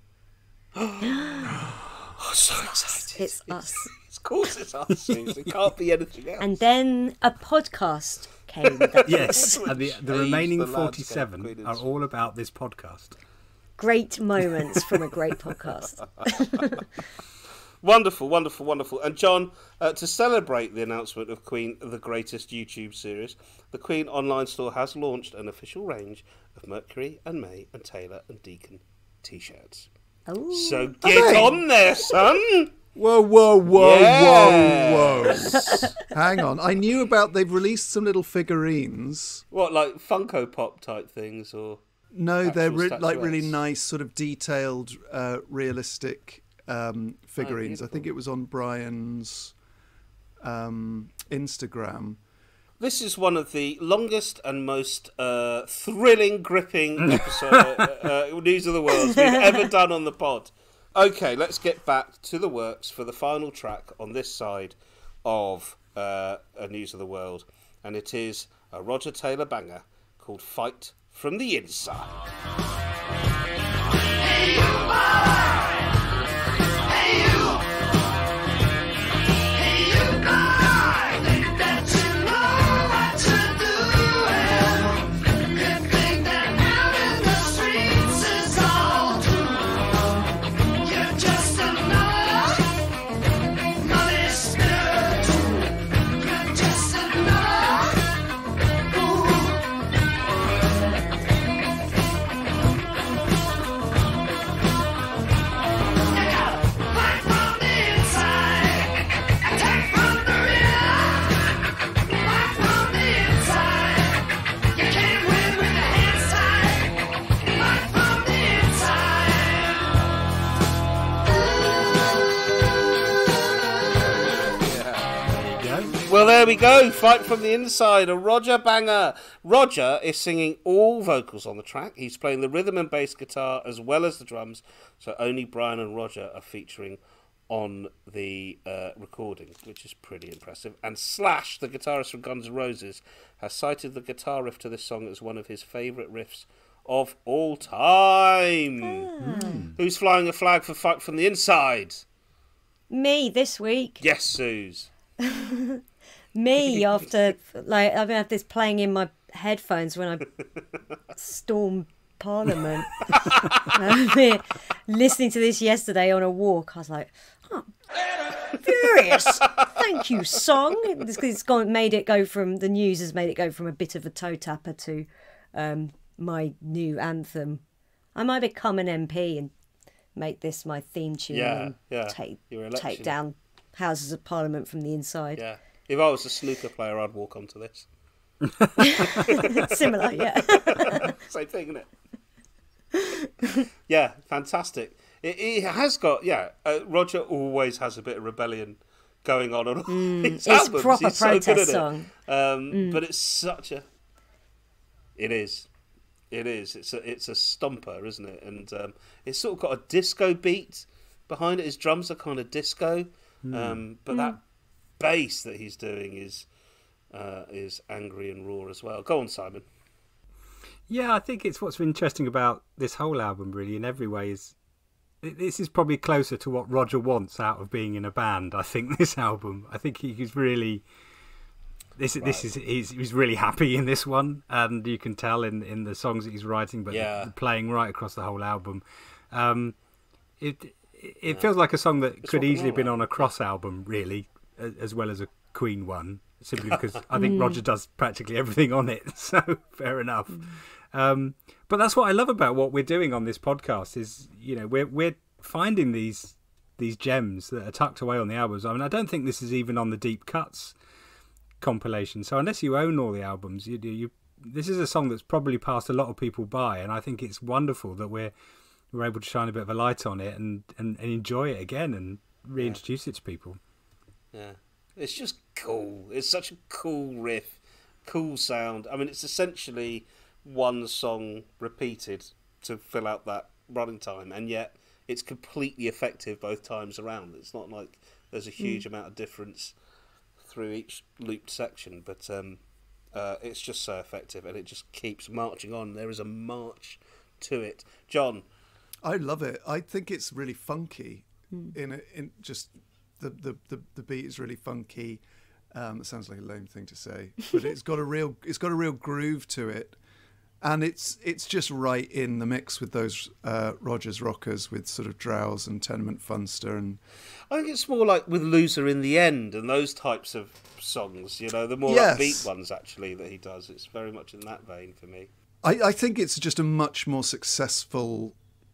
Oh, so excited. It's us. Of course it's us, Sooz. It can't be anything else. And then a podcast came. That Yes, and the, the Changed remaining the landscape, forty-seven Queen are is- all about this podcast. Great moments from a great podcast. Wonderful, wonderful, wonderful. And John, uh, to celebrate the announcement of Queen, the greatest YouTube series, the Queen online store has launched an official range of Mercury and May and Taylor and Deacon t-shirts. Oh, So get on there, son! Whoa, whoa, whoa, Yes. whoa, whoa. Hang on. I knew about, they've released some little figurines. What, like Funko Pop type things, or? No, they're Actual re- like really statuettes. nice, sort of detailed, uh, realistic um, figurines. I beautiful. think it was on Brian's um, Instagram. This is one of the longest and most uh, thrilling, gripping episode uh, uh, News of the World we've ever done on the pod. Okay, let's get back to the works for the final track on this side of uh, a News of the World, and it is a Roger Taylor banger called "Fight from the Inside." That you know what to do, and good thing that out in the street. Well, there we go. Fight from the Inside, a Roger banger. Roger is singing all vocals on the track. He's playing the rhythm and bass guitar as well as the drums, so only Brian and Roger are featuring on the uh, recording, which is pretty impressive. And Slash, the guitarist from Guns N' Roses, has cited the guitar riff to this song as one of his favourite riffs of all time. Mm. Who's flying a flag for Fight from the Inside? Me this week. Yes, Sooz. Me after like I've had this playing in my headphones when I storm Parliament. uh, listening to this yesterday on a walk, I was like, oh, furious. Thank you, song. It's, it's gone, made it go from the news has made it go from a bit of a toe tapper to um, my new anthem. I might become an M P and make this my theme tune Yeah, and yeah. take Your election. take down Houses of Parliament from the inside. Yeah. If I was a snooker player, I'd walk onto this. Similar, yeah. Same thing, isn't it? Yeah, fantastic. It, it has got, yeah, uh, Roger always has a bit of rebellion going on on all Mm, his it's albums. proper He's so protest good at song. it. Um, Mm. But it's such a... It is. It is. It's a, it's a stomper, isn't it? And um, it's sort of got a disco beat behind it. His drums are kind of disco. Um, but Mm. that bass that he's doing is uh, is angry and raw as well. Go on, Simon. Yeah, I think it's what's interesting about this whole album, really, in every way, is this is probably closer to what Roger wants out of being in a band. I think this album, I think he, he's really this. Right. This is he's, he's really happy in this one, and you can tell in in the songs that he's writing, but yeah. the, the playing right across the whole album. Um, it it yeah. feels like a song that it's could easily have been on a Cross album, really, as well as a Queen one, simply because I think Roger does practically everything on it. So fair enough. Mm. Um, but that's what I love about what we're doing on this podcast is, you know, we're we're finding these these gems that are tucked away on the albums. I mean, I don't think this is even on the Deep Cuts compilation. So unless you own all the albums, you do you. This is a song that's probably passed a lot of people by, and I think it's wonderful that we're we're able to shine a bit of a light on it and, and, and enjoy it again and reintroduce yeah. it to people. Yeah, it's just cool. It's such a cool riff, cool sound. I mean, it's essentially one song repeated to fill out that running time, and yet it's completely effective both times around. It's not like there's a huge mm. amount of difference through each looped section, but um, uh, it's just so effective, and it just keeps marching on. There is a march to it. John? I love it. I think it's really funky. Mm. In a, in just the, the, the, the beat is really funky. Um, it sounds like a lame thing to say, but it's got a real it's got a real groove to it. And it's it's just right in the mix with those uh, Rogers rockers with sort of Drowse and Tenement Funster. And I think it's more like with Loser in the End and those types of songs, you know, the more yes. upbeat ones actually that he does. It's very much in that vein for me. I, I think it's just a much more successful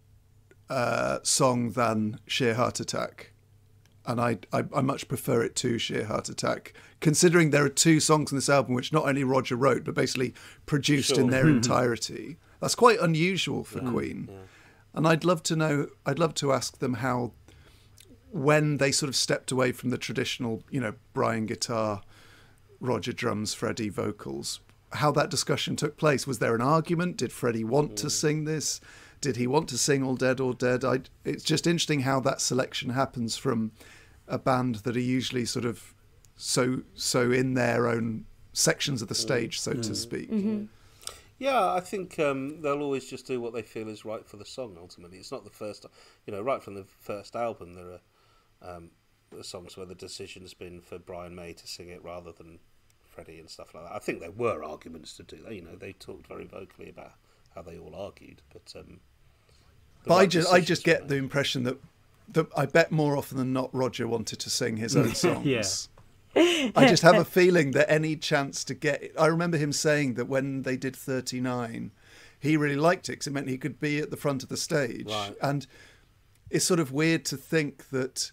uh, song than Sheer Heart Attack. And I, I I much prefer it to Sheer Heart Attack, considering there are two songs on this album which not only Roger wrote, but basically produced sure. in their entirety. That's quite unusual for yeah. Queen. Yeah. And I'd love to know, I'd love to ask them how, when they sort of stepped away from the traditional, you know, Brian guitar, Roger drums, Freddie vocals, how that discussion took place. Was there an argument? Did Freddie want mm. to sing this? Did he want to sing All Dead, All Dead? I, it's just interesting how that selection happens from a band that are usually sort of so so in their own sections of the stage, so mm. to speak. Mm-hmm. Yeah, I think um, they'll always just do what they feel is right for the song, ultimately. It's not the first... You know, right from the first album, there are um, songs where the decision's been for Brian May to sing it rather than Freddie and stuff like that. I think there were arguments to do that. You know, they talked very vocally about how they all argued, but... Um, But I just, I just get the impression that, that I bet more often than not Roger wanted to sing his own songs. yeah. I just have a feeling that any chance to get it... I remember him saying that when they did thirty-nine, he really liked it because it meant he could be at the front of the stage. Right. And it's sort of weird to think that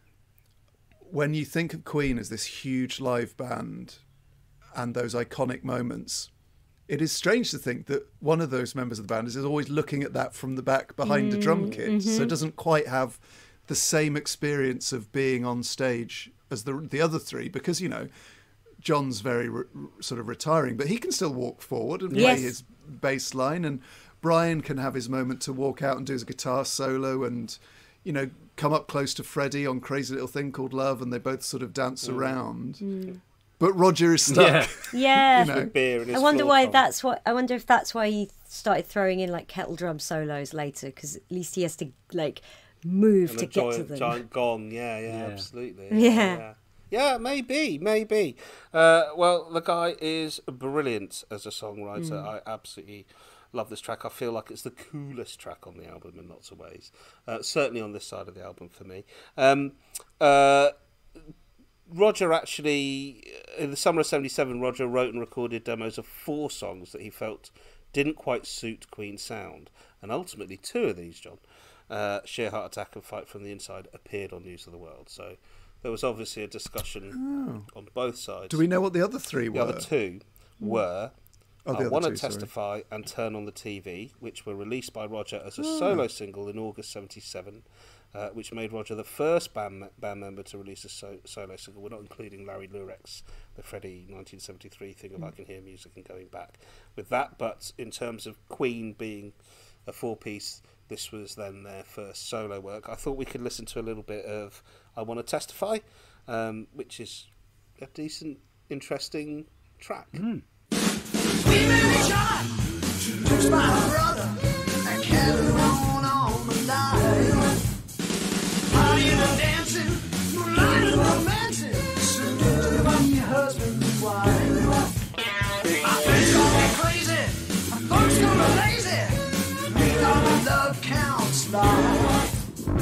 when you think of Queen as this huge live band and those iconic moments... It is strange to think that one of those members of the band is always looking at that from the back behind mm, a drum kit. Mm-hmm. So it doesn't quite have the same experience of being on stage as the the other three. Because, you know, John's very re- sort of retiring, but he can still walk forward and play Yes. his bass line, and Brian can have his moment to walk out and do his guitar solo and, you know, come up close to Freddie on Crazy Little Thing Called Love, and they both sort of dance mm. around. Mm. But Roger is stuck. Yeah. Yeah. You know? Beer in his I wonder floor why tom. that's what. I wonder if that's why he started throwing in like kettle drum solos later, because at least he has to like move And to a get giant, to them. giant gong, yeah, yeah, Yeah. absolutely. Yeah. yeah. Yeah, maybe, maybe. Uh, well, the guy is brilliant as a songwriter. Mm. I absolutely love this track. I feel like it's the coolest track on the album in lots of ways. Uh, certainly on this side of the album for me. Um, uh, Roger actually, in the summer of seventy-seven, Roger wrote and recorded demos of four songs that he felt didn't quite suit Queen's sound. And ultimately, two of these, John, uh, Sheer Heart Attack and Fight From the Inside, appeared on News of the World. So there was obviously a discussion Oh. on both sides. Do we know what the other three The were? other two were Oh, the I other Want to two, sorry. Testify and Turn on the T V, which were released by Roger as a Oh. solo single in August seventy-seven, uh, which made Roger the first band band member to release a so- solo single. We're not including Larry Lurek's, the Freddie nineteen seventy-three thing of I Can Hear Music and going back with that. But in terms of Queen being a four-piece, this was then their first solo work. I thought we could listen to a little bit of I Want to Testify, um, which is a decent, interesting track. Mm. We made each other, lose my brother, and carry on on the line. Partying and dancing, moonlight and romancing, soon to be husband and wife. My friends call me crazy, my folks call me lazy, we thought our love counts life.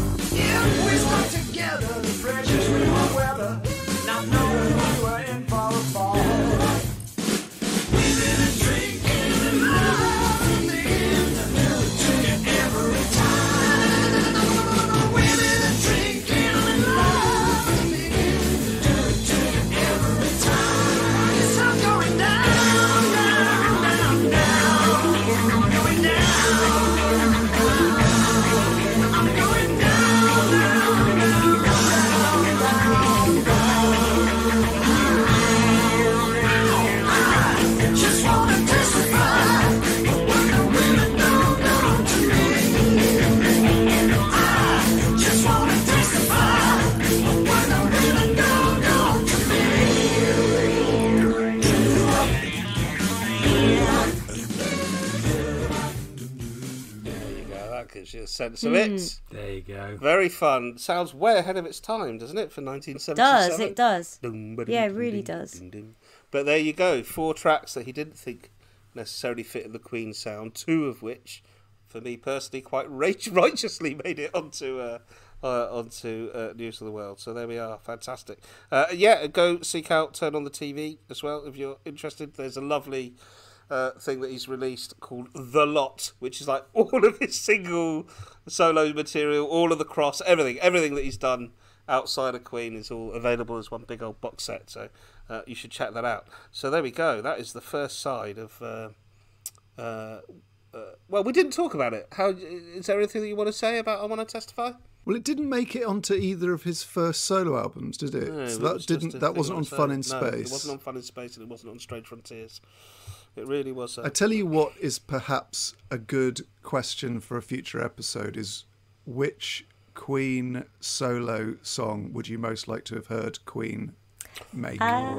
If we stuck together, the pressures we were weather, not knowing we were in for a fall. Gives you a sense of it. There you go. Very fun. Sounds way ahead of its time, doesn't it, for nineteen seventy-seven? Does it does? Dum, ba, Yeah, it dum, really dum, does. dum, dum. But there you go. Four tracks that he didn't think necessarily fit the Queen sound. Two of which, for me personally, quite righteously made it onto uh, uh, onto uh, News of the World. So there we are. Fantastic. Uh, yeah, go seek out Turn on the T V as well if you're interested. There's a lovely Uh, thing that he's released called The Lot, which is like all of his single solo material, all of the cross, everything, everything that he's done outside of Queen is all available as one big old box set. So uh, you should check that out. So there we go. That is the first side of. Uh, uh, uh, well, we didn't talk about it. How is there anything that you want to say about I Want to Testify? Well, it didn't make it onto either of his first solo albums, did it? No, so it that was just didn't. a That thing wasn't on say. Fun in No, Space. it wasn't on Fun in Space, and it wasn't on Strange Frontiers. It really was. Uh, I tell you what is perhaps a good question for a future episode is which Queen solo song would you most like to have heard Queen make? Uh,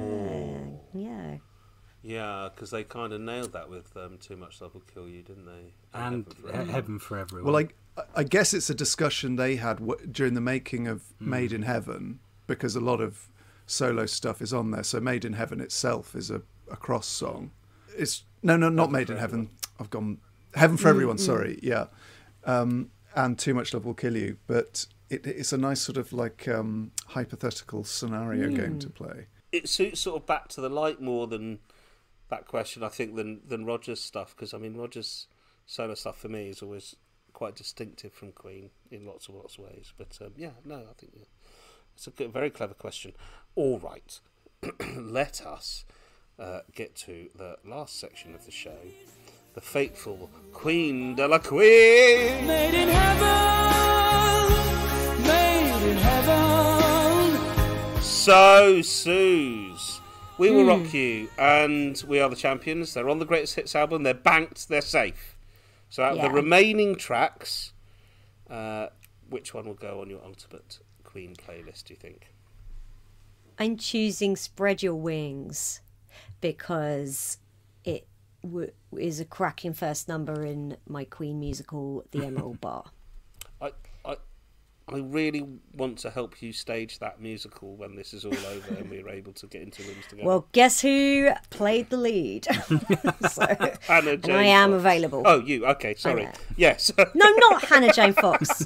yeah. Yeah, because they kind of nailed that with um, Too Much Love Will Kill You, didn't they? And Heaven for He- Everyone. Heaven for Everyone. Well, I, I guess it's a discussion they had w- during the making of Mm. Made in Heaven, because a lot of solo stuff is on there. So Made in Heaven itself is a, a cross song. It's no, no, not Heaven Made for in Everyone. Heaven. I've gone Heaven for Mm, Everyone. mm. Sorry, yeah, um, and Too Much Love Will Kill You. But it, it's a nice sort of like um, hypothetical scenario Mm. game to play. It suits sort of Back to the Light more than that question, I think, than than Roger's stuff. Because I mean, Roger's solo stuff for me is always quite distinctive from Queen in lots of lots of ways. But um, yeah, no, I think yeah, it's a good, very clever question. All right, let us uh, get to the last section of the show, the fateful Queen de la Queen. Made in heaven, made in heaven. So, Sooz, We Will Rock You and We Are the Champions. They're on the Greatest Hits album. They're banked. They're safe. So out of Yeah. the remaining tracks, uh, which one will go on your ultimate Queen playlist, do you think? I'm choosing Spread Your Wings because it w- is a cracking first number in my Queen musical, The Emerald Bar. I, I, I really want to help you stage that musical when this is all over and we're able to get into rooms together. Well, guess who played the lead? So, Hannah and Jane I am Fox. available. Oh, you? Okay, sorry. know. Yes. No, not Hannah Jane Fox.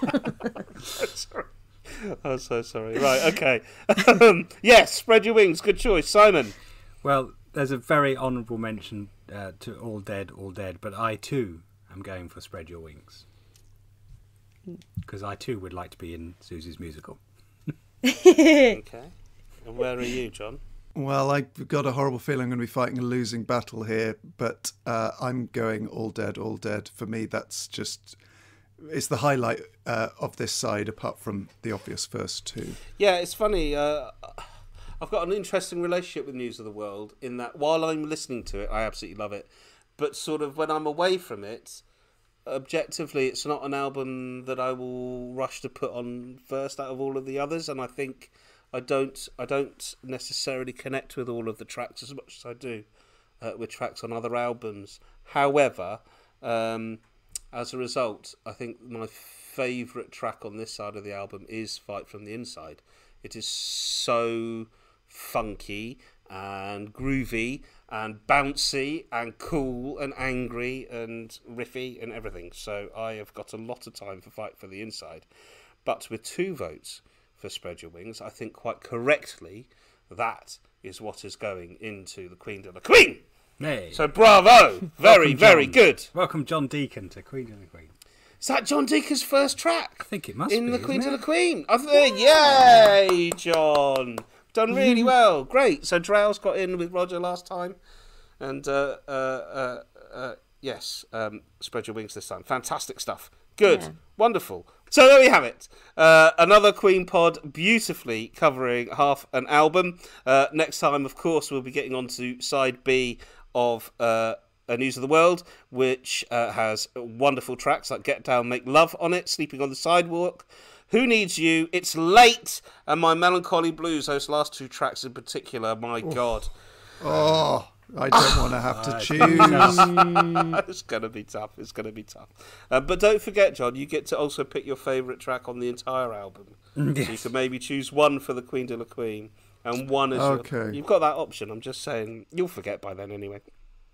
Sorry. I'm so sorry. Right, okay. Um, yes, Spread Your Wings. Good choice. Simon? Well, there's a very honourable mention uh, to All Dead, All Dead, but I too am going for Spread Your Wings. Because I too would like to be in Suzy's musical. Okay. And where are you, John? Well, I've got a horrible feeling I'm going to be fighting a losing battle here, but uh, I'm going All Dead, All Dead. For me, that's just... It's the highlight uh, of this side, apart from the obvious first two. Yeah, it's funny. Uh, I've got an interesting relationship with News of the World in that while I'm listening to it, I absolutely love it. But sort of when I'm away from it, objectively, it's not an album that I will rush to put on first out of all of the others. And I think I don't, I don't necessarily connect with all of the tracks as much as I do uh, with tracks on other albums. However, um, as a result, I think my favourite track on this side of the album is Fight From the Inside. It is so funky and groovy and bouncy and cool and angry and riffy and everything. So I have got a lot of time for Fight for the Inside. But with two votes for Spread Your Wings, I think quite correctly that is what is going into the Queen de la Queen. Hey. So bravo! Very, Welcome, very John. good. Welcome, John Deacon, to Queen of the Queen. Is that John Deacon's first track? I think it must in be, the isn't Queen it? to the Queen. I think, yay, John! Done really well. Great. So Drow's got in with Roger last time, and uh, uh, uh, uh, yes, um, Spread Your Wings this time. Fantastic stuff. Good, Yeah. wonderful. So there we have it. Uh, another Queen pod, beautifully covering half an album. Uh, next time, of course, we'll be getting on to side B of uh, A News of the World, which uh, has wonderful tracks like Get Down, Make Love on it, Sleeping on the Sidewalk, Who Needs You, It's Late, and My Melancholy Blues. Those last two tracks in particular, my God. Oh, I don't want to have to choose. It's going to be tough. It's going to be tough. Uh, but don't forget, John, you get to also pick your favourite track on the entire album. Yes. So you can maybe choose one for the Queen de la Queen and one as Okay. your... You've got that option. I'm just saying. You'll forget by then anyway.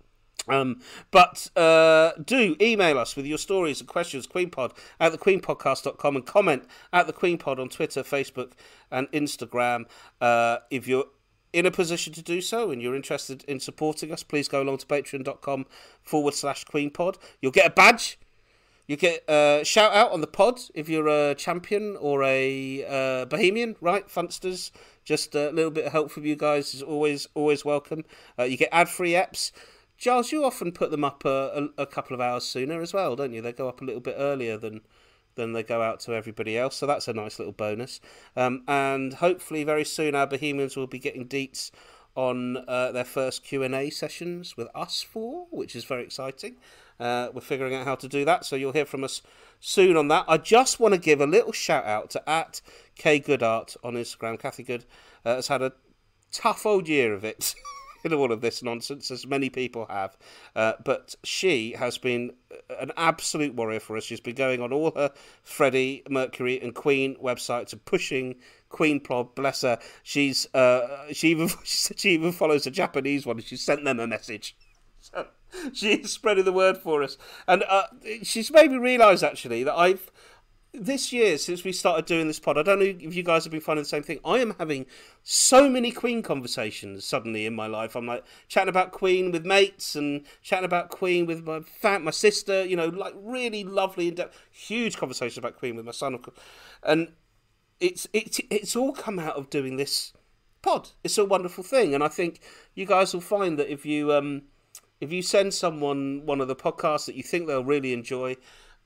Um, but uh, do email us with your stories and questions, queenpod at the queen podcast dot com, and comment at the Queenpod on Twitter, Facebook and Instagram. Uh, if you're in a position to do so and you're interested in supporting us, please go along to patreon.com forward slash queenpod. You'll get a badge. You get a shout out on the pod if you're a champion or a uh, bohemian, right? Funsters. Just a little bit of help from you guys is always always welcome. Uh, you get ad-free apps. Giles, you often put them up a, a, a couple of hours sooner as well, don't you? They go up a little bit earlier than than they go out to everybody else, so that's a nice little bonus. Um, and hopefully very soon our Bohemians will be getting deets on uh, their first Q and A sessions with us four, which is very exciting. Uh, we're figuring out how to do that, so you'll hear from us soon on that. I just want to give a little shout out to at K Goodart on Instagram. Kathy Good uh, has had a tough old year of it. In all of this nonsense, as many people have, uh, but she has been an absolute warrior for us. She's been going on all her Freddie Mercury and Queen websites and pushing Queenpod. Bless her. She's uh, she even she even follows a Japanese one, and she sent them a message. So she's spreading the word for us, and uh, she's made me realise actually that I've. This year, since we started doing this pod, I don't know if you guys have been finding the same thing. I am having so many Queen conversations suddenly in my life. I'm like chatting about Queen with mates and chatting about Queen with my fam- my sister, you know, like really lovely, in-depth, huge conversations about Queen with my son. And it's, it's, it's all come out of doing this pod. It's a wonderful thing. And I think you guys will find that if you, um, if you send someone one of the podcasts that you think they'll really enjoy,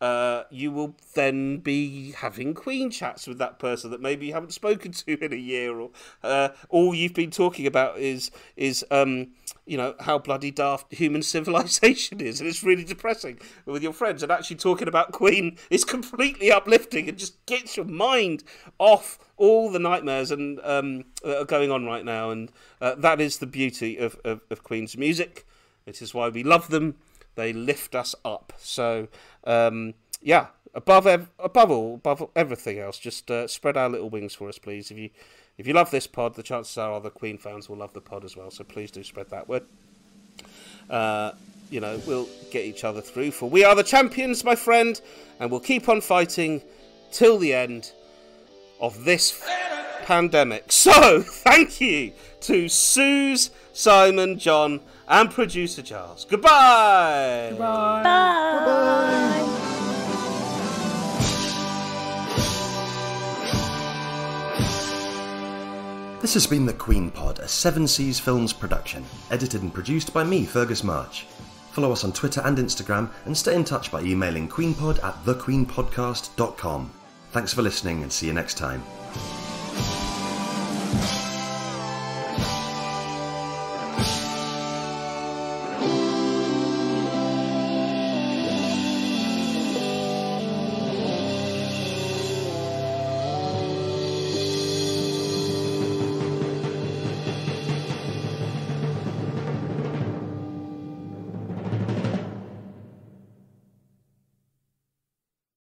uh, you will then be having Queen chats with that person that maybe you haven't spoken to in a year, or uh, all you've been talking about is is um, you know, how bloody daft human civilization is, and it's really depressing with your friends. And actually talking about Queen is completely uplifting and just gets your mind off all the nightmares and um, that are going on right now. And uh, that is the beauty of, of, of Queen's music. It is why we love them. They lift us up. So, um, yeah, above ev- above all, above everything else, just uh, spread our little wings for us, please. If you if you love this pod, the chances are other Queen fans will love the pod as well. So please do spread that word. Uh, you know, we'll get each other through. For we are the champions, my friend, and we'll keep on fighting till the end of this pandemic. So, thank you to Sooz, Simon, John, and producer Charles. Goodbye. Goodbye. Bye. This has been the Queenpod, a Seven Seas Films production, edited and produced by me, Fergus March. Follow us on Twitter and Instagram, and stay in touch by emailing queenpod at the queen podcast dot com. Thanks for listening, and see you next time.